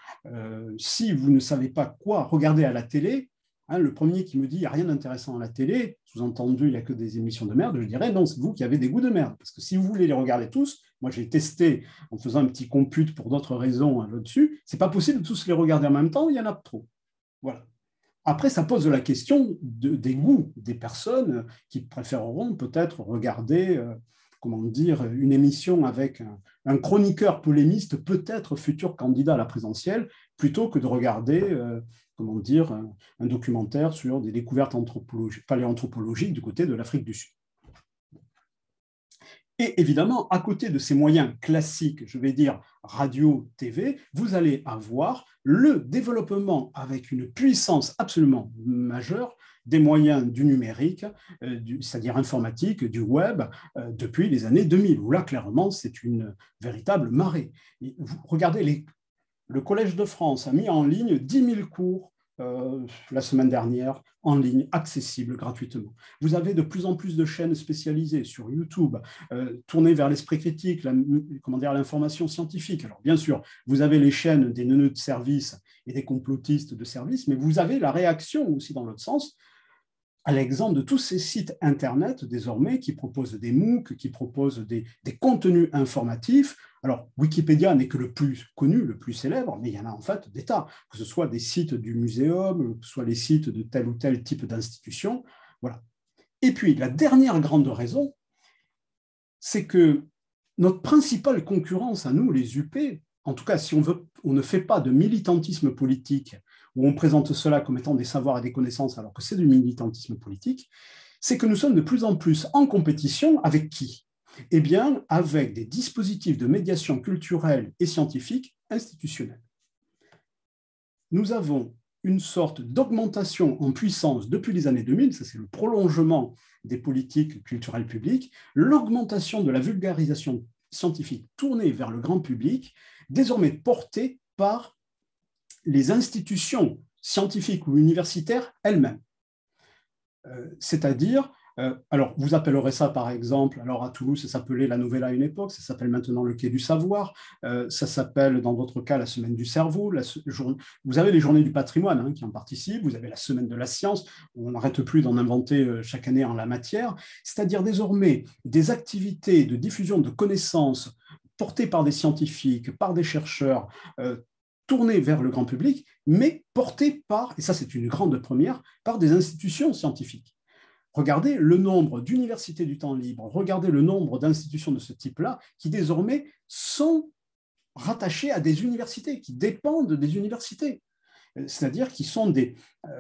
Si vous ne savez pas quoi regarder à la télé, le premier qui me dit « il n'y a rien d'intéressant à la télé », sous-entendu « il n'y a que des émissions de merde », je dirais « non, c'est vous qui avez des goûts de merde ». Parce que si vous voulez les regarder tous, moi j'ai testé en faisant un petit compute pour d'autres raisons là-dessus, c'est pas possible de tous les regarder en même temps, il y en a trop. Voilà. Après, ça pose la question des goûts des personnes qui préféreront peut-être regarder comment dire, une émission avec un chroniqueur polémiste, peut-être futur candidat à la présidentielle, plutôt que de regarder comment dire, un documentaire sur des découvertes paléanthropologiques du côté de l'Afrique du Sud. Et évidemment, à côté de ces moyens classiques, je vais dire radio, TV, vous allez avoir le développement avec une puissance absolument majeure des moyens du numérique, c'est-à-dire informatique, du web, depuis les années 2000, où là, clairement, c'est une véritable marée. Et vous regardez, le Collège de France a mis en ligne 10 000 cours la semaine dernière, en ligne, accessibles gratuitement. Vous avez de plus en plus de chaînes spécialisées sur YouTube, tournées vers l'esprit critique, l'information scientifique. Alors bien sûr, vous avez les chaînes des neuneux de service et des complotistes de service, mais vous avez la réaction aussi dans l'autre sens, à l'exemple de tous ces sites Internet désormais qui proposent des MOOC, qui proposent des contenus informatifs. Alors, Wikipédia n'est que le plus connu, le plus célèbre, mais il y en a en fait des tas, que ce soit des sites du muséum, que ce soit les sites de tel ou tel type d'institution. Voilà. Et puis, la dernière grande raison, c'est que notre principale concurrence à nous, les UP, en tout cas, si on ne fait pas de militantisme politique, où on présente cela comme étant des savoirs et des connaissances, alors que c'est du militantisme politique, c'est que nous sommes de plus en plus en compétition avec qui ? Eh bien, avec des dispositifs de médiation culturelle et scientifique institutionnels. Nous avons une sorte d'augmentation en puissance depuis les années 2000, ça c'est le prolongement des politiques culturelles publiques, l'augmentation de la vulgarisation scientifique tournée vers le grand public, désormais portée par les institutions scientifiques ou universitaires elles-mêmes. C'est-à-dire, alors vous appellerez ça par exemple, alors à Toulouse ça s'appelait la Nouvelle à une époque, ça s'appelle maintenant le Quai du Savoir, ça s'appelle dans votre cas la Semaine du Cerveau, vous avez les Journées du patrimoine qui en participent, vous avez la Semaine de la Science, on n'arrête plus d'en inventer chaque année en la matière, c'est-à-dire désormais des activités de diffusion de connaissances portées par des scientifiques, par des chercheurs, tournés vers le grand public, mais portés par, et ça c'est une grande première, par des institutions scientifiques. Regardez le nombre d'universités du temps libre, regardez le nombre d'institutions de ce type-là qui désormais sont rattachées à des universités, qui dépendent des universités. C'est-à-dire qui sont des...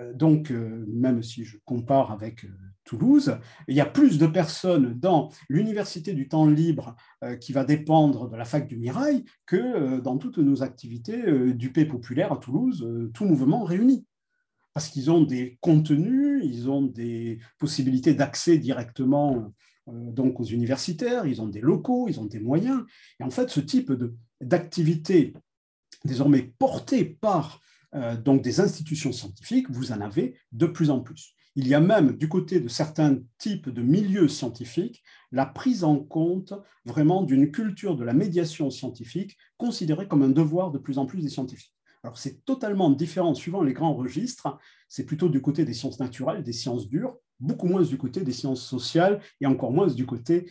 même si je compare avec Toulouse, il y a plus de personnes dans l'université du temps libre qui va dépendre de la fac du Mirail que dans toutes nos activités d'UP populaire à Toulouse, tout mouvement réuni. Parce qu'ils ont des contenus, ils ont des possibilités d'accès directement donc aux universitaires, ils ont des locaux, ils ont des moyens. Et en fait, ce type d'activité désormais portée par donc des institutions scientifiques, vous en avez de plus en plus. Il y a même du côté de certains types de milieux scientifiques la prise en compte vraiment d'une culture de la médiation scientifique considérée comme un devoir de plus en plus des scientifiques. Alors c'est totalement différent suivant les grands registres, c'est plutôt du côté des sciences naturelles, des sciences dures, beaucoup moins du côté des sciences sociales et encore moins du côté,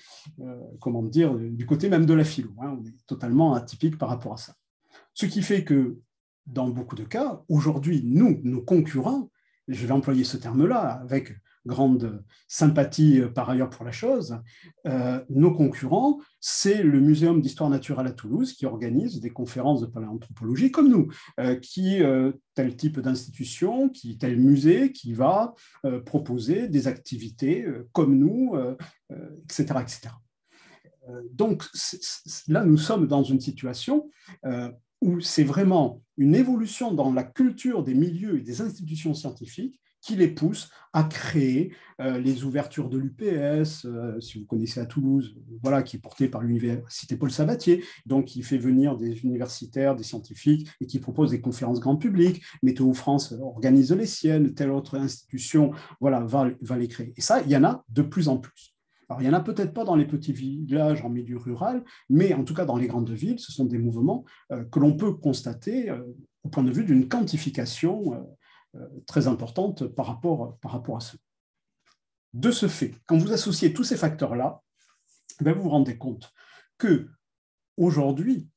du côté même de la philo. On est totalement atypique par rapport à ça. Ce qui fait que dans beaucoup de cas, aujourd'hui, nos concurrents, et je vais employer ce terme-là avec grande sympathie par ailleurs pour la chose, nos concurrents, c'est le Muséum d'histoire naturelle à Toulouse qui organise des conférences de paléanthropologie comme nous, tel type d'institution, tel musée qui va proposer des activités comme nous, etc., etc. Donc là, nous sommes dans une situation où c'est vraiment une évolution dans la culture des milieux et des institutions scientifiques qui les pousse à créer les ouvertures de l'UPS, si vous connaissez à Toulouse, voilà, qui est portée par l'université Paul Sabatier, donc qui fait venir des universitaires, des scientifiques et qui propose des conférences grand public. Météo France organise les siennes, telle autre institution voilà, va les créer. Et ça, il y en a de plus en plus. Alors, il n'y en a peut-être pas dans les petits villages en milieu rural, mais en tout cas dans les grandes villes, ce sont des mouvements que l'on peut constater au point de vue d'une quantification très importante par rapport à ceux. De ce fait, quand vous associez tous ces facteurs-là, vous vous rendez compte qu'aujourd'hui,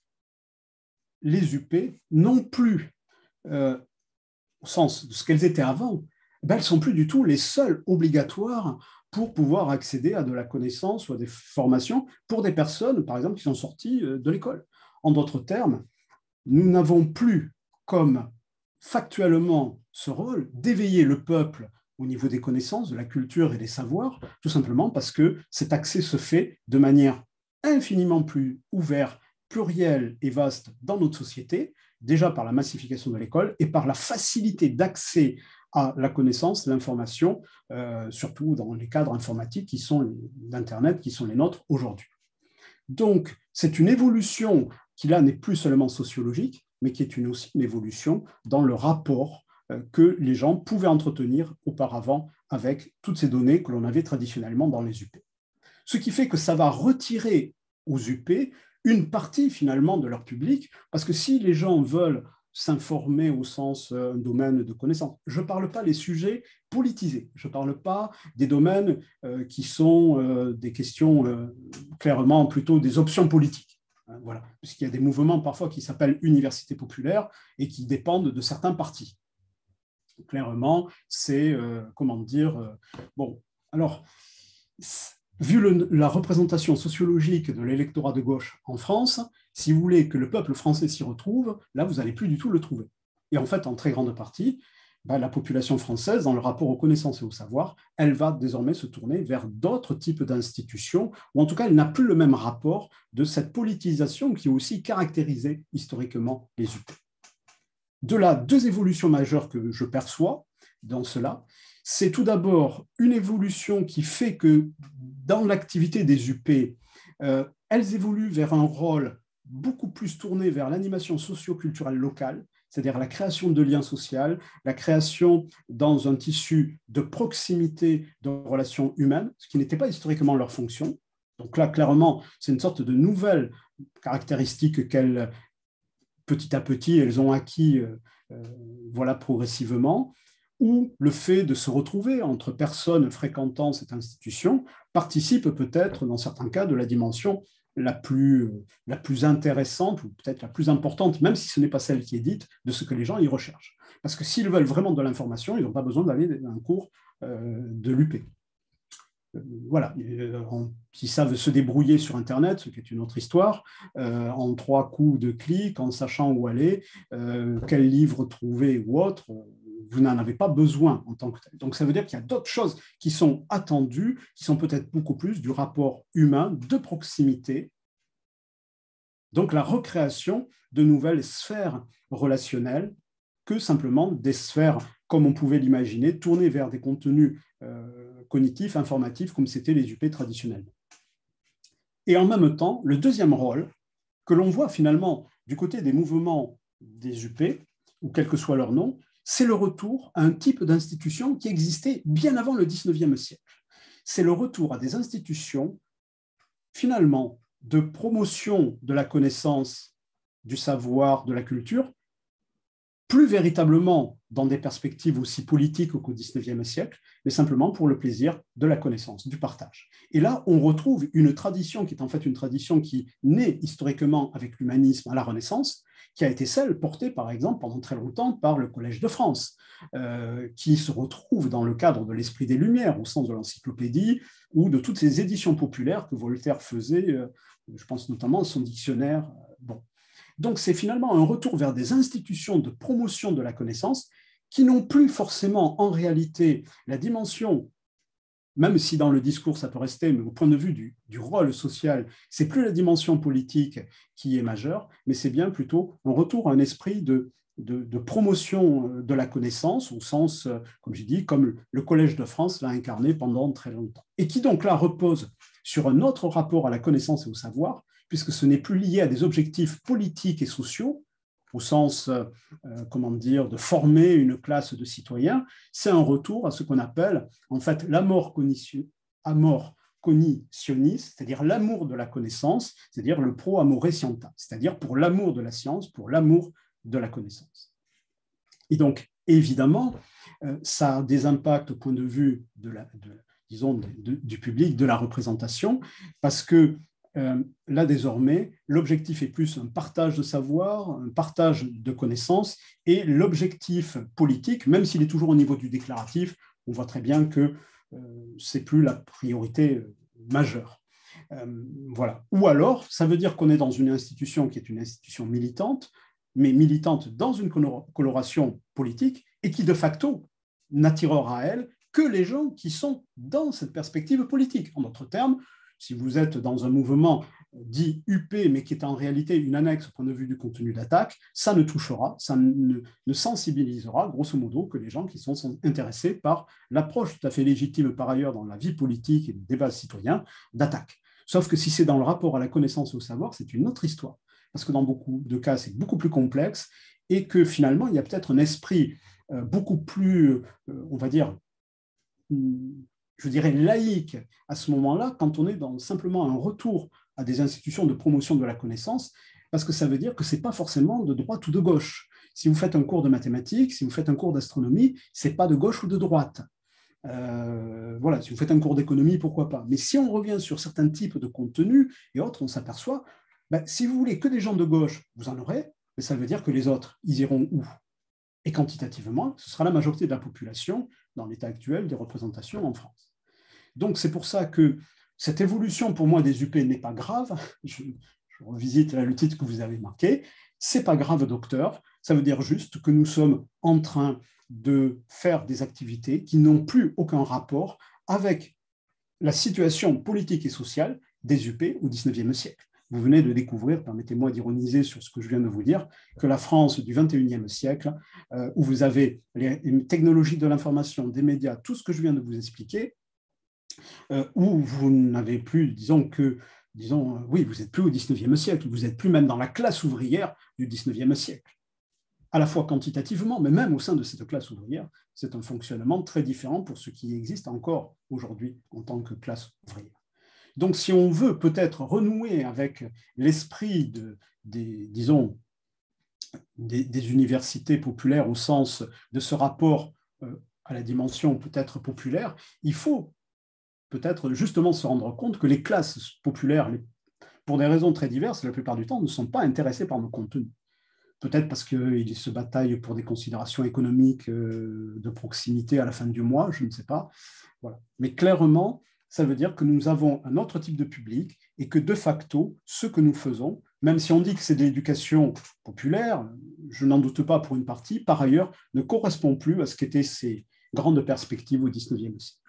les UP n'ont plus, au sens de ce qu'elles étaient avant, elles ne sont plus du tout les seules obligatoires pour pouvoir accéder à de la connaissance ou à des formations pour des personnes, par exemple, qui sont sorties de l'école. En d'autres termes, nous n'avons plus comme factuellement ce rôle d'éveiller le peuple au niveau des connaissances, de la culture et des savoirs, tout simplement parce que cet accès se fait de manière infiniment plus ouverte, plurielle et vaste dans notre société, déjà par la massification de l'école et par la facilité d'accès à la connaissance, l'information, surtout dans les cadres informatiques d'Internet qui sont les nôtres aujourd'hui. Donc, c'est une évolution qui, là, n'est plus seulement sociologique, mais qui est aussi une évolution dans le rapport que les gens pouvaient entretenir auparavant avec toutes ces données que l'on avait traditionnellement dans les UP. Ce qui fait que ça va retirer aux UP une partie finalement de leur public, parce que si les gens veulent s'informer au sens domaine de connaissance, je ne parle pas des sujets politisés, je ne parle pas des domaines qui sont des questions clairement plutôt des options politiques. Voilà, puisqu'il y a des mouvements parfois qui s'appellent universités populaires et qui dépendent de certains partis. Clairement, c'est, bon, alors, vu la représentation sociologique de l'électorat de gauche en France, si vous voulez que le peuple français s'y retrouve, là, vous n'allez plus du tout le trouver. Et en fait, en très grande partie, la population française, dans le rapport aux connaissances et au savoir, elle va désormais se tourner vers d'autres types d'institutions, ou en tout cas, elle n'a plus le même rapport de cette politisation qui a aussi caractérisé historiquement les UP. De là, deux évolutions majeures que je perçois dans cela, c'est tout d'abord une évolution qui fait que dans l'activité des UP, elles évoluent vers un rôle beaucoup plus tourné vers l'animation socio-culturelle locale, c'est-à-dire la création de liens sociaux, la création dans un tissu de proximité de relations humaines, ce qui n'était pas historiquement leur fonction. Donc là, clairement, c'est une sorte de nouvelle caractéristique qu'elles, petit à petit, elles ont acquis progressivement, où le fait de se retrouver entre personnes fréquentant cette institution participe peut-être, dans certains cas, de la dimension la plus intéressante, ou peut-être la plus importante, même si ce n'est pas celle qui est dite, de ce que les gens y recherchent. Parce que s'ils veulent vraiment de l'information, ils n'ont pas besoin d'aller à un cours de l'UP. Voilà, s'ils savent se débrouiller sur Internet, ce qui est une autre histoire, en 3 coups de clic, en sachant où aller, quel livre trouver ou autre, vous n'en avez pas besoin en tant que tel. Donc ça veut dire qu'il y a d'autres choses qui sont attendues, qui sont peut-être beaucoup plus du rapport humain, de proximité, donc la recréation de nouvelles sphères relationnelles que simplement des sphères, comme on pouvait l'imaginer, tournées vers des contenus cognitifs, informatifs, comme c'était les UP traditionnels. Et en même temps, le deuxième rôle que l'on voit finalement du côté des mouvements des UP, ou quel que soit leur nom, c'est le retour à un type d'institution qui existait bien avant le XIXe siècle. C'est le retour à des institutions, finalement, de promotion de la connaissance, du savoir, de la culture, plus véritablement dans des perspectives aussi politiques qu'au XIXe siècle, mais simplement pour le plaisir de la connaissance, du partage. Et là, on retrouve une tradition qui est en fait une tradition qui naît historiquement avec l'humanisme à la Renaissance, qui a été celle portée, par exemple, pendant très longtemps par le Collège de France, qui se retrouve dans le cadre de l'Esprit des Lumières, au sens de l'encyclopédie, ou de toutes ces éditions populaires que Voltaire faisait, je pense notamment à son dictionnaire. Bon. Donc, c'est finalement un retour vers des institutions de promotion de la connaissance qui n'ont plus forcément, en réalité, la dimension, même si dans le discours ça peut rester, mais au point de vue du rôle social, c'est plus la dimension politique qui est majeure, mais c'est bien plutôt un retour à un esprit de promotion de la connaissance, au sens, comme j'ai dit, comme le Collège de France l'a incarné pendant très longtemps. Et qui donc là repose sur un autre rapport à la connaissance et au savoir, puisque ce n'est plus lié à des objectifs politiques et sociaux, au sens, comment dire, de former une classe de citoyens, c'est un retour à ce qu'on appelle, en fait, l'amor cognitionis, c'est-à-dire l'amour de la connaissance, c'est-à-dire le pro amore scientia, c'est-à-dire pour l'amour de la science, pour l'amour de la connaissance. Et donc, évidemment, ça a des impacts au point de vue du public, de la représentation, parce que là, désormais, l'objectif est plus un partage de savoir, un partage de connaissances, et l'objectif politique, même s'il est toujours au niveau du déclaratif, on voit très bien que c'est plus la priorité majeure. Voilà. Ou alors, ça veut dire qu'on est dans une institution qui est une institution militante, mais militante dans une coloration politique, et qui, de facto, n'attirera à elle que les gens qui sont dans cette perspective politique. En d'autres termes, si vous êtes dans un mouvement dit UP, mais qui est en réalité une annexe au point de vue du contenu d'attaque, ça ne touchera, ça ne sensibilisera, grosso modo, que les gens qui sont intéressés par l'approche tout à fait légitime par ailleurs dans la vie politique et le débat citoyen d'attaque. Sauf que si c'est dans le rapport à la connaissance et au savoir, c'est une autre histoire. Parce que dans beaucoup de cas, c'est beaucoup plus complexe et que finalement, il y a peut-être un esprit beaucoup plus, on va dire, je dirais laïque à ce moment-là, quand on est dans simplement un retour à des institutions de promotion de la connaissance, parce que ça veut dire que ce n'est pas forcément de droite ou de gauche. Si vous faites un cours de mathématiques, si vous faites un cours d'astronomie, ce n'est pas de gauche ou de droite. Voilà, si vous faites un cours d'économie, pourquoi pas. Mais si on revient sur certains types de contenus et autres, on s'aperçoit, si vous voulez que des gens de gauche, vous en aurez, mais ça veut dire que les autres, ils iront où? Et quantitativement, ce sera la majorité de la population dans l'état actuel des représentations en France. Donc, c'est pour ça que cette évolution, pour moi, des UP n'est pas grave. Je revisite là le titre que vous avez marqué. C'est pas grave, docteur. Ça veut dire juste que nous sommes en train de faire des activités qui n'ont plus aucun rapport avec la situation politique et sociale des UP au XIXe siècle. Vous venez de découvrir, permettez-moi d'ironiser sur ce que je viens de vous dire, que la France du XXIe siècle, où vous avez les technologies de l'information, des médias, tout ce que je viens de vous expliquer, où vous n'avez plus, oui, vous n'êtes plus au XIXe siècle, vous n'êtes plus même dans la classe ouvrière du XIXe siècle. À la fois quantitativement, mais même au sein de cette classe ouvrière, c'est un fonctionnement très différent pour ce qui existe encore aujourd'hui en tant que classe ouvrière. Donc, si on veut peut-être renouer avec l'esprit des universités populaires au sens de ce rapport à la dimension peut-être populaire, il faut peut-être justement se rendre compte que les classes populaires, pour des raisons très diverses, la plupart du temps, ne sont pas intéressés par nos contenus. Peut-être parce qu'ils se bataillent pour des considérations économiques de proximité à la fin du mois, je ne sais pas. Voilà. Mais clairement, ça veut dire que nous avons un autre type de public et que de facto, ce que nous faisons, même si on dit que c'est de l'éducation populaire, je n'en doute pas pour une partie, par ailleurs, ne correspond plus à ce qu'étaient ces grandes perspectives au XIXe siècle.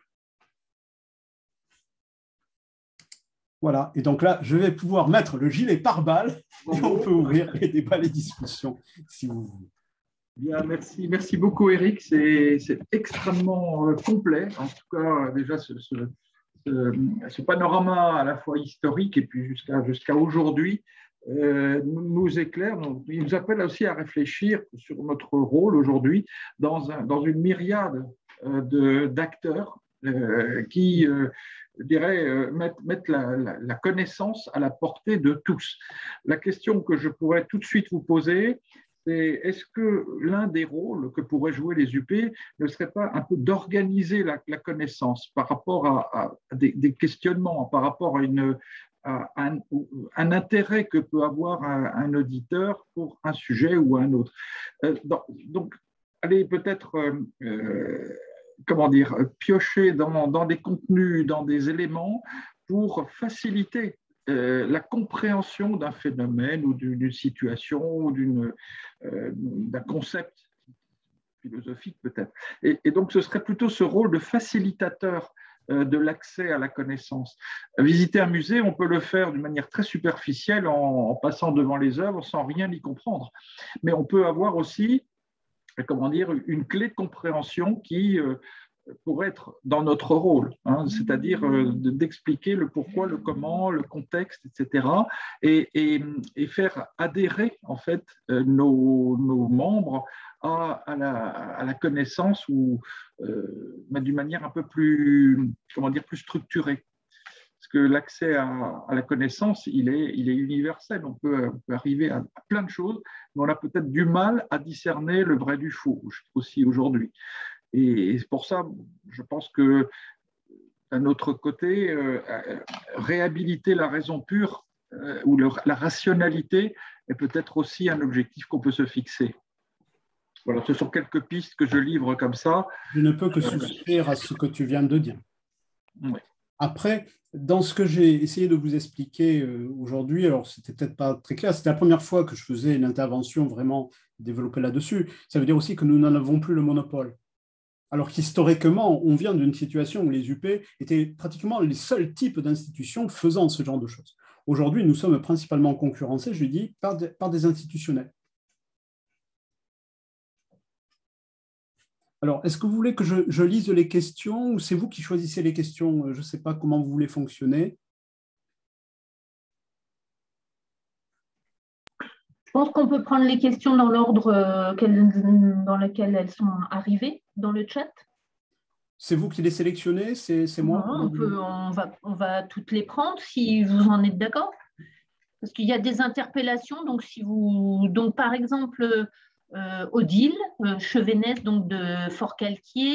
Voilà, et donc là, je vais pouvoir mettre le gilet pare-balles et on peut ouvrir les débats, les discussions, si vous voulez. Bien, merci beaucoup, Eric. C'est extrêmement complet. En tout cas, déjà, ce panorama à la fois historique et puis jusqu'à aujourd'hui nous éclaire. Il nous appelle aussi à réfléchir sur notre rôle aujourd'hui dans une myriade d'acteurs qui mettent la connaissance à la portée de tous. La question que je pourrais tout de suite vous poser, c'est est-ce que l'un des rôles que pourraient jouer les UP ne serait pas un peu d'organiser la connaissance par rapport à des questionnements, par rapport à un intérêt que peut avoir un auditeur pour un sujet ou un autre. Donc, allez peut-être piocher dans des contenus, dans des éléments pour faciliter la compréhension d'un phénomène ou d'une situation ou d'un concept philosophique peut-être. Et donc, ce serait plutôt ce rôle de facilitateur de l'accès à la connaissance. Visiter un musée, on peut le faire d'une manière très superficielle en passant devant les œuvres sans rien y comprendre. Mais on peut avoir aussi une clé de compréhension qui pourrait être dans notre rôle, c'est-à-dire d'expliquer le pourquoi, le comment, le contexte, etc., et faire adhérer en fait nos membres à la connaissance ou d'une manière un peu plus, plus structurée. Parce que l'accès à la connaissance, il est universel. On peut arriver à plein de choses, mais on a peut-être du mal à discerner le vrai du faux aussi aujourd'hui. Et c'est pour ça, je pense que d'un autre côté, réhabiliter la raison pure ou la rationalité est peut-être aussi un objectif qu'on peut se fixer. Voilà, ce sont quelques pistes que je livre comme ça. Je ne peux que souscrire à ce que tu viens de dire. Oui. Après, dans ce que j'ai essayé de vous expliquer aujourd'hui, alors c'était peut-être pas très clair, c'était la première fois que je faisais une intervention vraiment développée là-dessus. Ça veut dire aussi que nous n'en avons plus le monopole. Alors qu'historiquement, on vient d'une situation où les UP étaient pratiquement les seuls types d'institutions faisant ce genre de choses. Aujourd'hui, nous sommes principalement concurrencés, je dis, par des institutionnels. Alors, est-ce que vous voulez que je lise les questions ou c'est vous qui choisissez les questions? Je ne sais pas comment vous voulez fonctionner. Je pense qu'on peut prendre les questions dans l'ordre dans lequel elles sont arrivées dans le chat. C'est vous qui les sélectionnez? C'est moi? Non, on va toutes les prendre si vous en êtes d'accord. Parce qu'il y a des interpellations. Donc par exemple, Odile, Chevenès, donc de Fort-Calquier,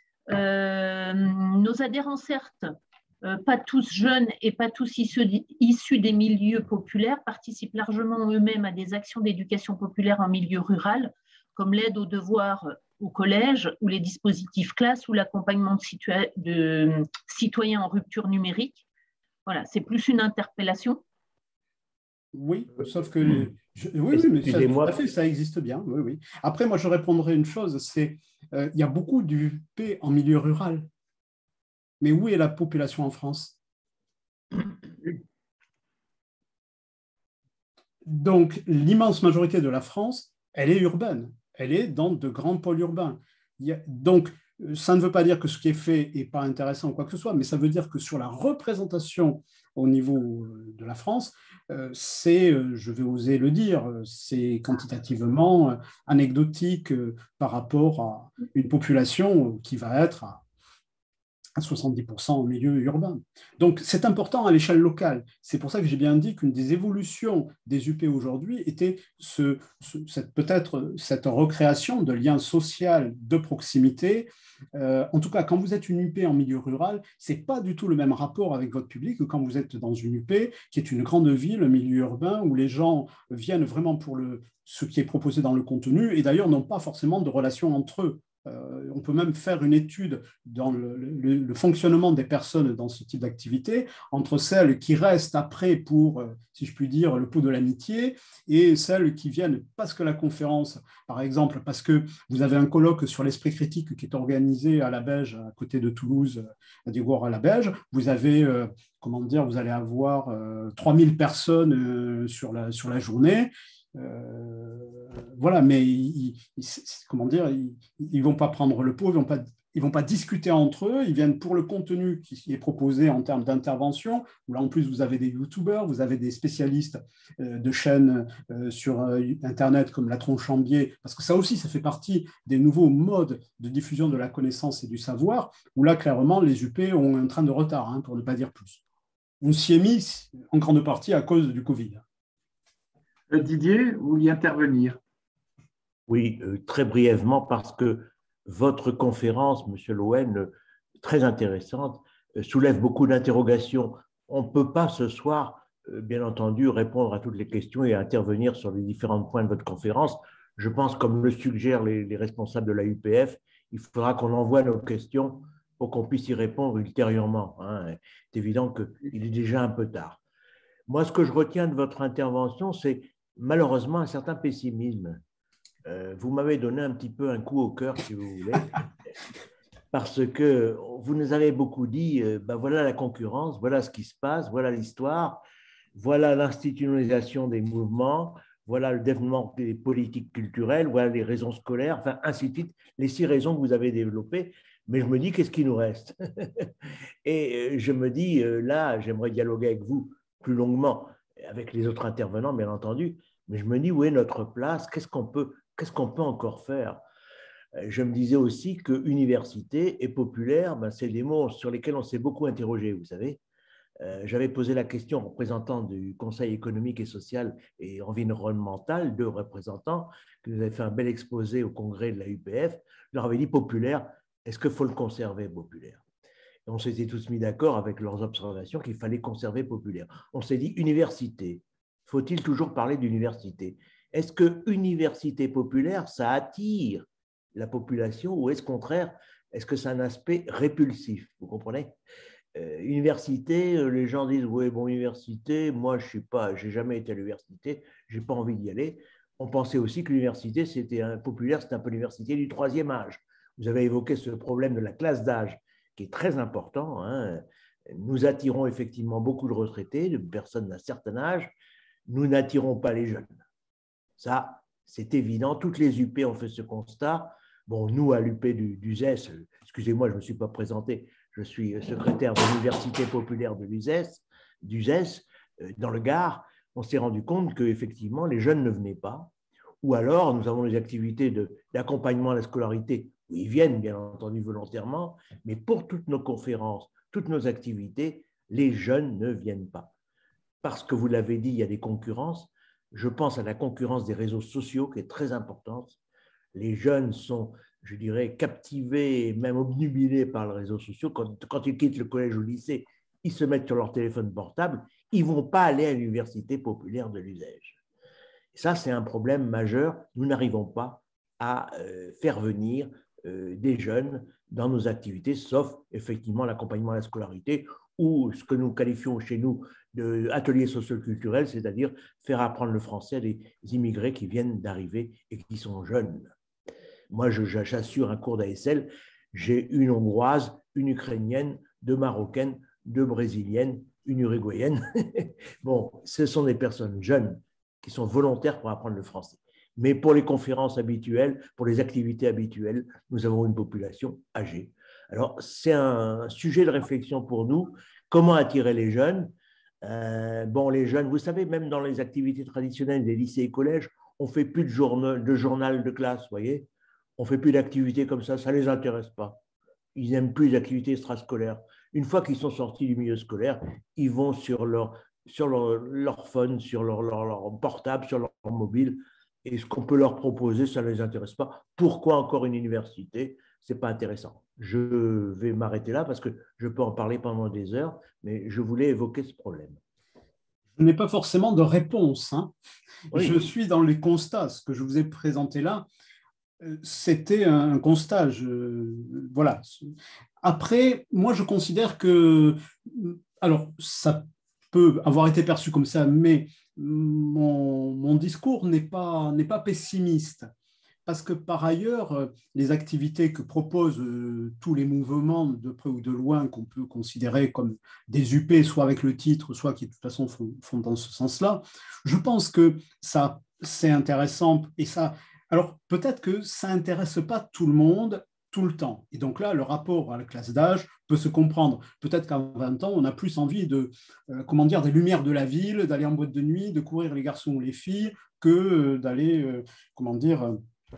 nos adhérents, certes, pas tous jeunes et pas tous issus des milieux populaires, participent largement eux-mêmes à des actions d'éducation populaire en milieu rural, comme l'aide aux devoirs au collège ou les dispositifs classes ou l'accompagnement de citoyens en rupture numérique. Voilà, c'est plus une interpellation. Oui, sauf que… Oui, mais ça, tout à fait, ça existe bien. Oui, oui. Après, moi, je répondrai une chose, c'est il y a beaucoup d'UP en milieu rural. Mais où est la population en France? Donc, l'immense majorité de la France, elle est urbaine. Elle est dans de grands pôles urbains. Donc, ça ne veut pas dire que ce qui est fait n'est pas intéressant ou quoi que ce soit, mais ça veut dire que sur la représentation au niveau de la France, c'est, je vais oser le dire, c'est quantitativement anecdotique par rapport à une population qui va être à 70% en milieu urbain. Donc, c'est important à l'échelle locale. C'est pour ça que j'ai bien dit qu'une des évolutions des UP aujourd'hui était peut-être cette recréation de liens sociaux de proximité. En tout cas, quand vous êtes une UP en milieu rural, ce n'est pas du tout le même rapport avec votre public que quand vous êtes dans une UP qui est une grande ville, un milieu urbain, où les gens viennent vraiment pour ce qui est proposé dans le contenu et d'ailleurs n'ont pas forcément de relation entre eux. On peut même faire une étude dans le fonctionnement des personnes dans ce type d'activité, entre celles qui restent après pour, si je puis dire, le pot de l'amitié, et celles qui viennent parce que la conférence, par exemple, parce que vous avez un colloque sur l'esprit critique qui est organisé à la Beige, à côté de Toulouse, à Digoire à la Beige, vous avez, comment dire, vous allez avoir 3000 personnes sur la journée. Voilà, mais comment dire, ils vont pas prendre le pot, ils vont pas discuter entre eux, ils viennent pour le contenu qui est proposé en termes d'intervention, où là en plus vous avez des youtubeurs, vous avez des spécialistes de chaînes sur Internet comme La Tronchambier, parce que ça aussi, ça fait partie des nouveaux modes de diffusion de la connaissance et du savoir, où là clairement les UP ont un train de retard, hein, pour ne pas dire plus. On s'y est mis en grande partie à cause du Covid. Didier, vous vouliez intervenir? Oui, très brièvement, parce que votre conférence, Monsieur Lowen, très intéressante, soulève beaucoup d'interrogations. On ne peut pas ce soir, bien entendu, répondre à toutes les questions et intervenir sur les différents points de votre conférence. Je pense, comme le suggèrent les responsables de la UPF, il faudra qu'on envoie nos questions pour qu'on puisse y répondre ultérieurement, hein. C'est évident qu'il est déjà un peu tard. Moi, ce que je retiens de votre intervention, c'est malheureusement un certain pessimisme. Vous m'avez donné un petit peu un coup au cœur, si vous voulez, parce que vous nous avez beaucoup dit, ben voilà la concurrence, voilà ce qui se passe, voilà l'histoire, voilà l'institutionnalisation des mouvements, voilà le développement des politiques culturelles, voilà les raisons scolaires, enfin ainsi de suite, les 6 raisons que vous avez développées. Mais je me dis, qu'est-ce qui nous reste? Et je me dis, là, j'aimerais dialoguer avec vous plus longuement, avec les autres intervenants, bien entendu, mais je me dis, où est notre place? Qu'est-ce qu'on peut encore faire? Je me disais aussi que université et populaire, ben, c'est des mots sur lesquels on s'est beaucoup interrogé, vous savez. J'avais posé la question aux représentants du Conseil économique et social et environnemental, 2 représentants, qui nous avaient fait un bel exposé au congrès de la UPF. Je leur avais dit populaire, est-ce qu'il faut le conserver populaire? Et on s'était tous mis d'accord avec leurs observations qu'il fallait conserver populaire. On s'est dit université. Faut-il toujours parler d'université? Est-ce que université populaire, ça attire la population ou est-ce contraire, est-ce que c'est un aspect répulsif? Vous comprenez? Université, les gens disent, oui, bon, université, moi, je suis pas, j'ai jamais été à l'université, j'ai pas envie d'y aller. On pensait aussi que l'université, c'était populaire, c'était un peu l'université du 3e âge. Vous avez évoqué ce problème de la classe d'âge qui est très important, hein. Nous attirons effectivement beaucoup de retraités, de personnes d'un certain âge. Nous n'attirons pas les jeunes. Ça, c'est évident. Toutes les UP ont fait ce constat. Bon, nous, à l'UP du ZES, excusez-moi, je ne me suis pas présenté, je suis secrétaire de l'Université populaire de l'UZES, du ZES, dans le Gard. On s'est rendu compte qu'effectivement, les jeunes ne venaient pas. Ou alors, nous avons des activités d'accompagnement à la scolarité où ils viennent, bien entendu, volontairement, mais pour toutes nos conférences, toutes nos activités, les jeunes ne viennent pas. Parce que vous l'avez dit, il y a des concurrences. Je pense à la concurrence des réseaux sociaux qui est très importante. Les jeunes sont, je dirais, captivés et même obnubilés par les réseaux sociaux. Quand ils quittent le collège ou le lycée, ils se mettent sur leur téléphone portable. Ils ne vont pas aller à l'université populaire de l'Uzège. Ça, c'est un problème majeur. Nous n'arrivons pas à faire venir des jeunes dans nos activités, sauf effectivement l'accompagnement à la scolarité ou ce que nous qualifions chez nous d'ateliers socioculturels, c'est-à-dire faire apprendre le français à des immigrés qui viennent d'arriver et qui sont jeunes. Moi, j'assure un cours d'ASL, j'ai une Hongroise, une Ukrainienne, 2 Marocaines, 2 Brésiliennes, une Uruguayenne. Bon, ce sont des personnes jeunes qui sont volontaires pour apprendre le français. Mais pour les conférences habituelles, pour les activités habituelles, nous avons une population âgée. Alors, c'est un sujet de réflexion pour nous. Comment attirer les jeunes? Bon, les jeunes, vous savez, même dans les activités traditionnelles des lycées et collèges, on ne fait plus de journal de classe, vous voyez. On ne fait plus d'activités comme ça ne les intéresse pas. ils n'aiment plus les activités extrascolaires. Une fois qu'ils sont sortis du milieu scolaire, ils vont sur leur phone, sur leur portable, sur leur mobile. Et ce qu'on peut leur proposer, ça ne les intéresse pas. Pourquoi encore une université? Ce n'est pas intéressant. Je vais m'arrêter là parce que je peux en parler pendant des heures, mais je voulais évoquer ce problème. Je n'ai pas forcément de réponse, hein. Oui. Je suis dans les constats. Ce que je vous ai présenté là, c'était un constat. Voilà. Après, moi, je considère que, alors, ça peut avoir été perçu comme ça, mais mon discours n'est pas pessimiste. Parce que par ailleurs, les activités que proposent tous les mouvements de près ou de loin qu'on peut considérer comme des UP, soit avec le titre, soit qui de toute façon font dans ce sens-là, je pense que ça, c'est intéressant. Et ça, alors peut-être que ça n'intéresse pas tout le monde tout le temps. Et donc là, le rapport à la classe d'âge peut se comprendre. Peut-être qu'à 20 ans, on a plus envie de, comment dire, des lumières de la ville, d'aller en boîte de nuit, de courir les garçons ou les filles, que d'aller, comment dire,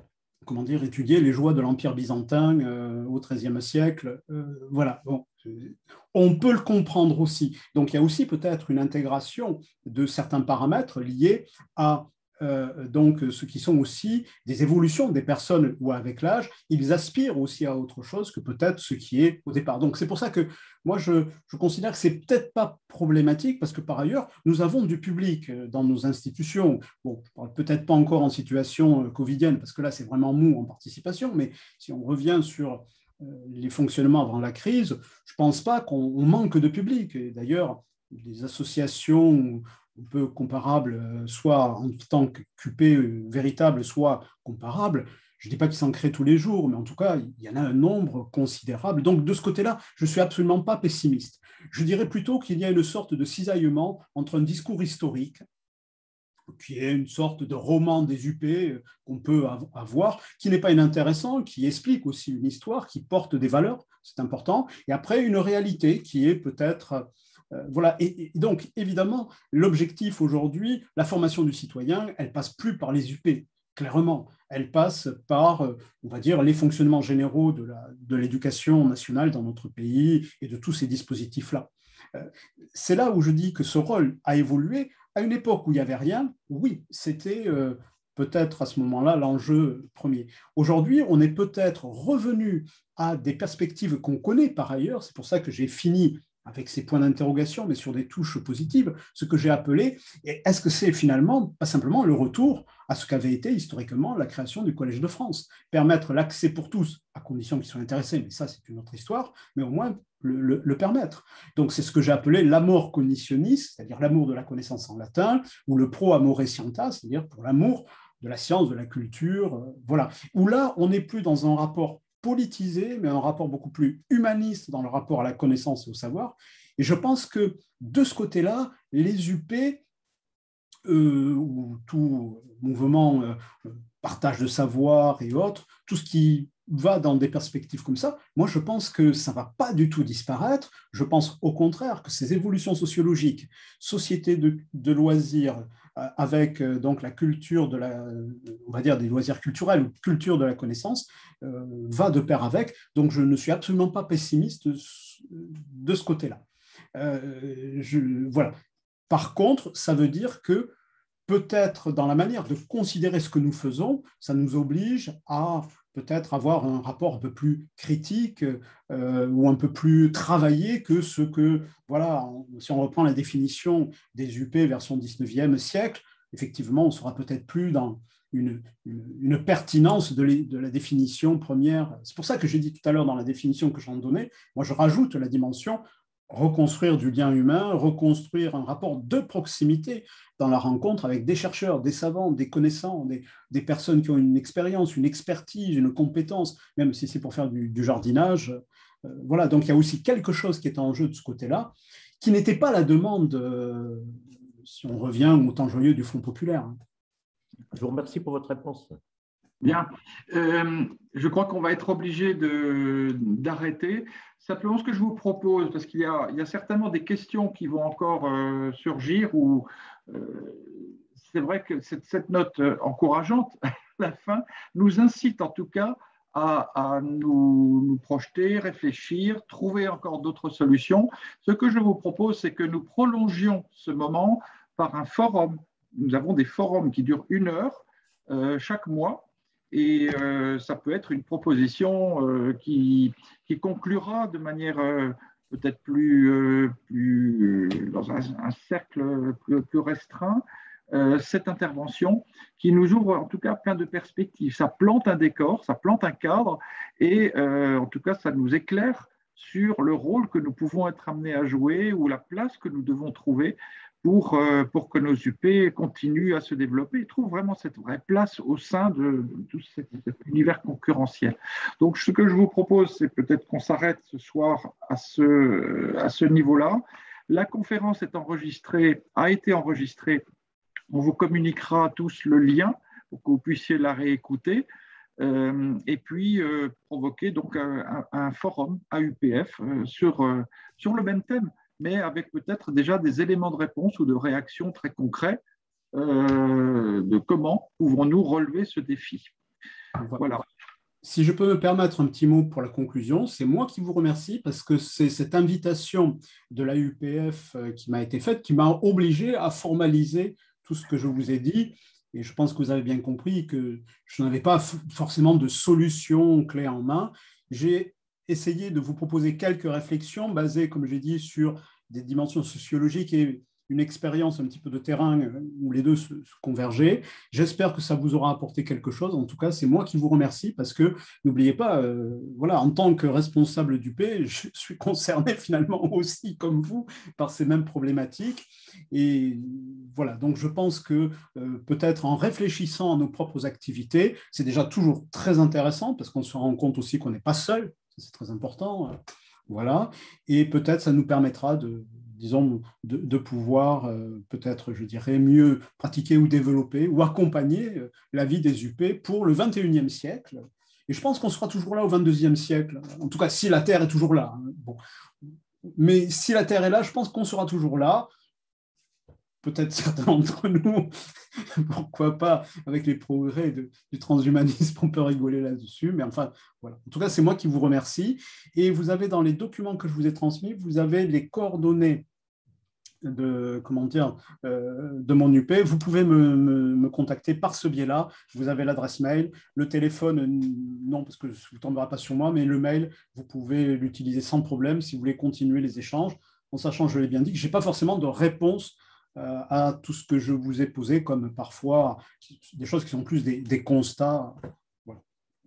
étudier les joies de l'Empire byzantin au XIIIe siècle. Voilà, bon, on peut le comprendre aussi. Donc, il y a aussi peut-être une intégration de certains paramètres liés à donc ce qui sont aussi des évolutions des personnes où avec l'âge, ils aspirent aussi à autre chose que peut-être ce qui est au départ. Donc c'est pour ça que moi je considère que c'est peut-être pas problématique parce que par ailleurs nous avons du public dans nos institutions. Bon, je parle peut-être pas encore en situation covidienne parce que là c'est vraiment mou en participation, mais si on revient sur les fonctionnements avant la crise, je pense pas qu'on manque de public. Et d'ailleurs, des associations un peu comparables, soit en tant qu'UP véritable, soit comparables. Je ne dis pas qu'ils s'en créent tous les jours, mais en tout cas, il y en a un nombre considérable. Donc, de ce côté-là, je ne suis absolument pas pessimiste. Je dirais plutôt qu'il y a une sorte de cisaillement entre un discours historique, qui est une sorte de roman des UP qu'on peut avoir, qui n'est pas inintéressant, qui explique aussi une histoire, qui porte des valeurs, c'est important, et après une réalité qui est peut-être... voilà. Et donc, évidemment, l'objectif aujourd'hui, la formation du citoyen, elle passe plus par les UP, clairement. Elle passe par, on va dire, les fonctionnements généraux de l'éducation nationale dans notre pays et de tous ces dispositifs-là. C'est là où je dis que ce rôle a évolué. À une époque où il n'y avait rien, oui, c'était peut-être à ce moment-là l'enjeu premier. Aujourd'hui, on est peut-être revenu à des perspectives qu'on connaît par ailleurs. C'est pour ça que j'ai fini avec ces points d'interrogation, mais sur des touches positives, ce que j'ai appelé, est-ce que c'est finalement pas simplement le retour à ce qu'avait été historiquement la création du Collège de France, permettre l'accès pour tous, à condition qu'ils soient intéressés, mais ça c'est une autre histoire, mais au moins le permettre. Donc c'est ce que j'ai appelé l'amor cognitionis, c'est-à-dire l'amour de la connaissance en latin, ou le pro amore scientas, c'est-à-dire pour l'amour de la science, de la culture, voilà. Où là, on n'est plus dans un rapport politisé, mais un rapport beaucoup plus humaniste dans le rapport à la connaissance et au savoir. Et je pense que de ce côté-là, les UP, ou tout mouvement partage de savoir et autres, tout ce qui va dans des perspectives comme ça, moi je pense que ça ne va pas du tout disparaître. Je pense au contraire que ces évolutions sociologiques, société de loisirs, avec donc la culture de on va dire des loisirs culturels ou culture de la connaissance, va de pair avec. Donc je ne suis absolument pas pessimiste de ce côté-là. Voilà. Par contre, ça veut dire que peut-être dans la manière de considérer ce que nous faisons, ça nous oblige à peut-être avoir un rapport un peu plus critique ou un peu plus travaillé que ce que, voilà, si on reprend la définition des UP version 19e siècle, effectivement, on sera peut-être plus dans une pertinence de la définition première. C'est pour ça que j'ai dit tout à l'heure dans la définition que j'en donnais, moi je rajoute la dimension reconstruire du lien humain, reconstruire un rapport de proximité dans la rencontre avec des chercheurs, des savants, des connaissants, des personnes qui ont une expérience, une expertise, une compétence, même si c'est pour faire du jardinage. Voilà, donc il y a aussi quelque chose qui est en jeu de ce côté-là, qui n'était pas la demande, si on revient au temps joyeux du Front populaire. Je vous remercie pour votre réponse. Bien. Je crois qu'on va être obligé d'arrêter. Simplement, ce que je vous propose, parce qu'il y a certainement des questions qui vont encore surgir, ou c'est vrai que cette note encourageante à la fin nous incite en tout cas à nous projeter, réfléchir, trouver encore d'autres solutions. Ce que je vous propose, c'est que nous prolongions ce moment par un forum. Nous avons des forums qui durent 1 heure chaque mois. Et ça peut être une proposition qui conclura de manière peut-être plus dans un cercle plus restreint cette intervention qui nous ouvre en tout cas plein de perspectives. Ça plante un décor, ça plante un cadre et en tout cas ça nous éclaire sur le rôle que nous pouvons être amenés à jouer ou la place que nous devons trouver pour que nos UP continuent à se développer et trouvent vraiment cette vraie place au sein de tout cet univers concurrentiel. Donc, ce que je vous propose, c'est peut-être qu'on s'arrête ce soir à ce niveau-là. La conférence est enregistrée, a été enregistrée. On vous communiquera tous le lien pour que vous puissiez la réécouter. Et puis provoquer donc un forum AUPF sur le même thème, mais avec peut-être déjà des éléments de réponse ou de réaction très concrets de comment pouvons-nous relever ce défi. Voilà. Si je peux me permettre un petit mot pour la conclusion, c'est moi qui vous remercie parce que c'est cette invitation de l'AUPF qui m'a été faite qui m'a obligé à formaliser tout ce que je vous ai dit. Et je pense que vous avez bien compris que je n'avais pas forcément de solution clé en main. J'ai essayé de vous proposer quelques réflexions basées, comme j'ai dit, sur des dimensions sociologiques et une expérience un petit peu de terrain où les deux se convergeaient. J'espère que ça vous aura apporté quelque chose. En tout cas, c'est moi qui vous remercie parce que, n'oubliez pas, voilà, en tant que responsable d'UP, je suis concerné finalement aussi, comme vous, par ces mêmes problématiques. Et voilà, donc je pense que peut-être en réfléchissant à nos propres activités, c'est déjà toujours très intéressant parce qu'on se rend compte aussi qu'on n'est pas seul, c'est très important. Voilà, et peut-être ça nous permettra de pouvoir peut-être, je dirais, mieux pratiquer ou développer ou accompagner la vie des UP pour le 21e siècle. Et je pense qu'on sera toujours là au 22e siècle, en tout cas si la Terre est toujours là. Bon. Mais si la Terre est là, je pense qu'on sera toujours là. Peut-être certains d'entre nous, pourquoi pas, avec les progrès du transhumanisme, on peut rigoler là-dessus, mais enfin, voilà. En tout cas, c'est moi qui vous remercie. Et vous avez dans les documents que je vous ai transmis, vous avez les coordonnées de mon UP. Vous pouvez me contacter par ce biais-là. Vous avez l'adresse mail, le téléphone, non, parce que ça ne tombera pas sur moi, mais le mail, vous pouvez l'utiliser sans problème si vous voulez continuer les échanges, en sachant, je l'ai bien dit, que je n'ai pas forcément de réponse à tout ce que je vous ai posé, comme parfois des choses qui sont plus des constats. Voilà.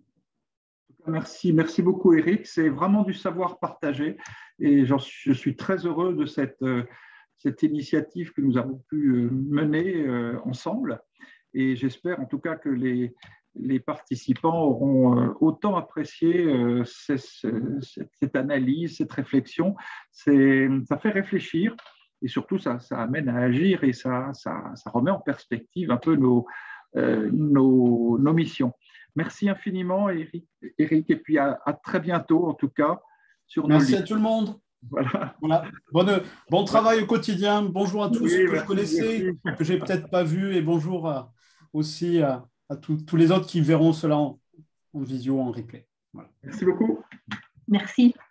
Merci beaucoup Eric, c'est vraiment du savoir partagé et je suis très heureux de cette initiative que nous avons pu mener ensemble et j'espère en tout cas que les participants auront autant apprécié cette analyse, cette réflexion. Ça fait réfléchir. Et surtout, ça amène à agir et ça remet en perspective un peu nos missions. Merci infiniment, Eric, et puis à très bientôt, en tout cas, sur nos lignes. Merci à tout le monde. Voilà. Bon travail au quotidien. Bonjour à tous que je connaissais, que je n'ai peut-être pas vu, et bonjour aussi à tous les autres qui verront cela en visio, en replay. Voilà. Merci beaucoup. Merci.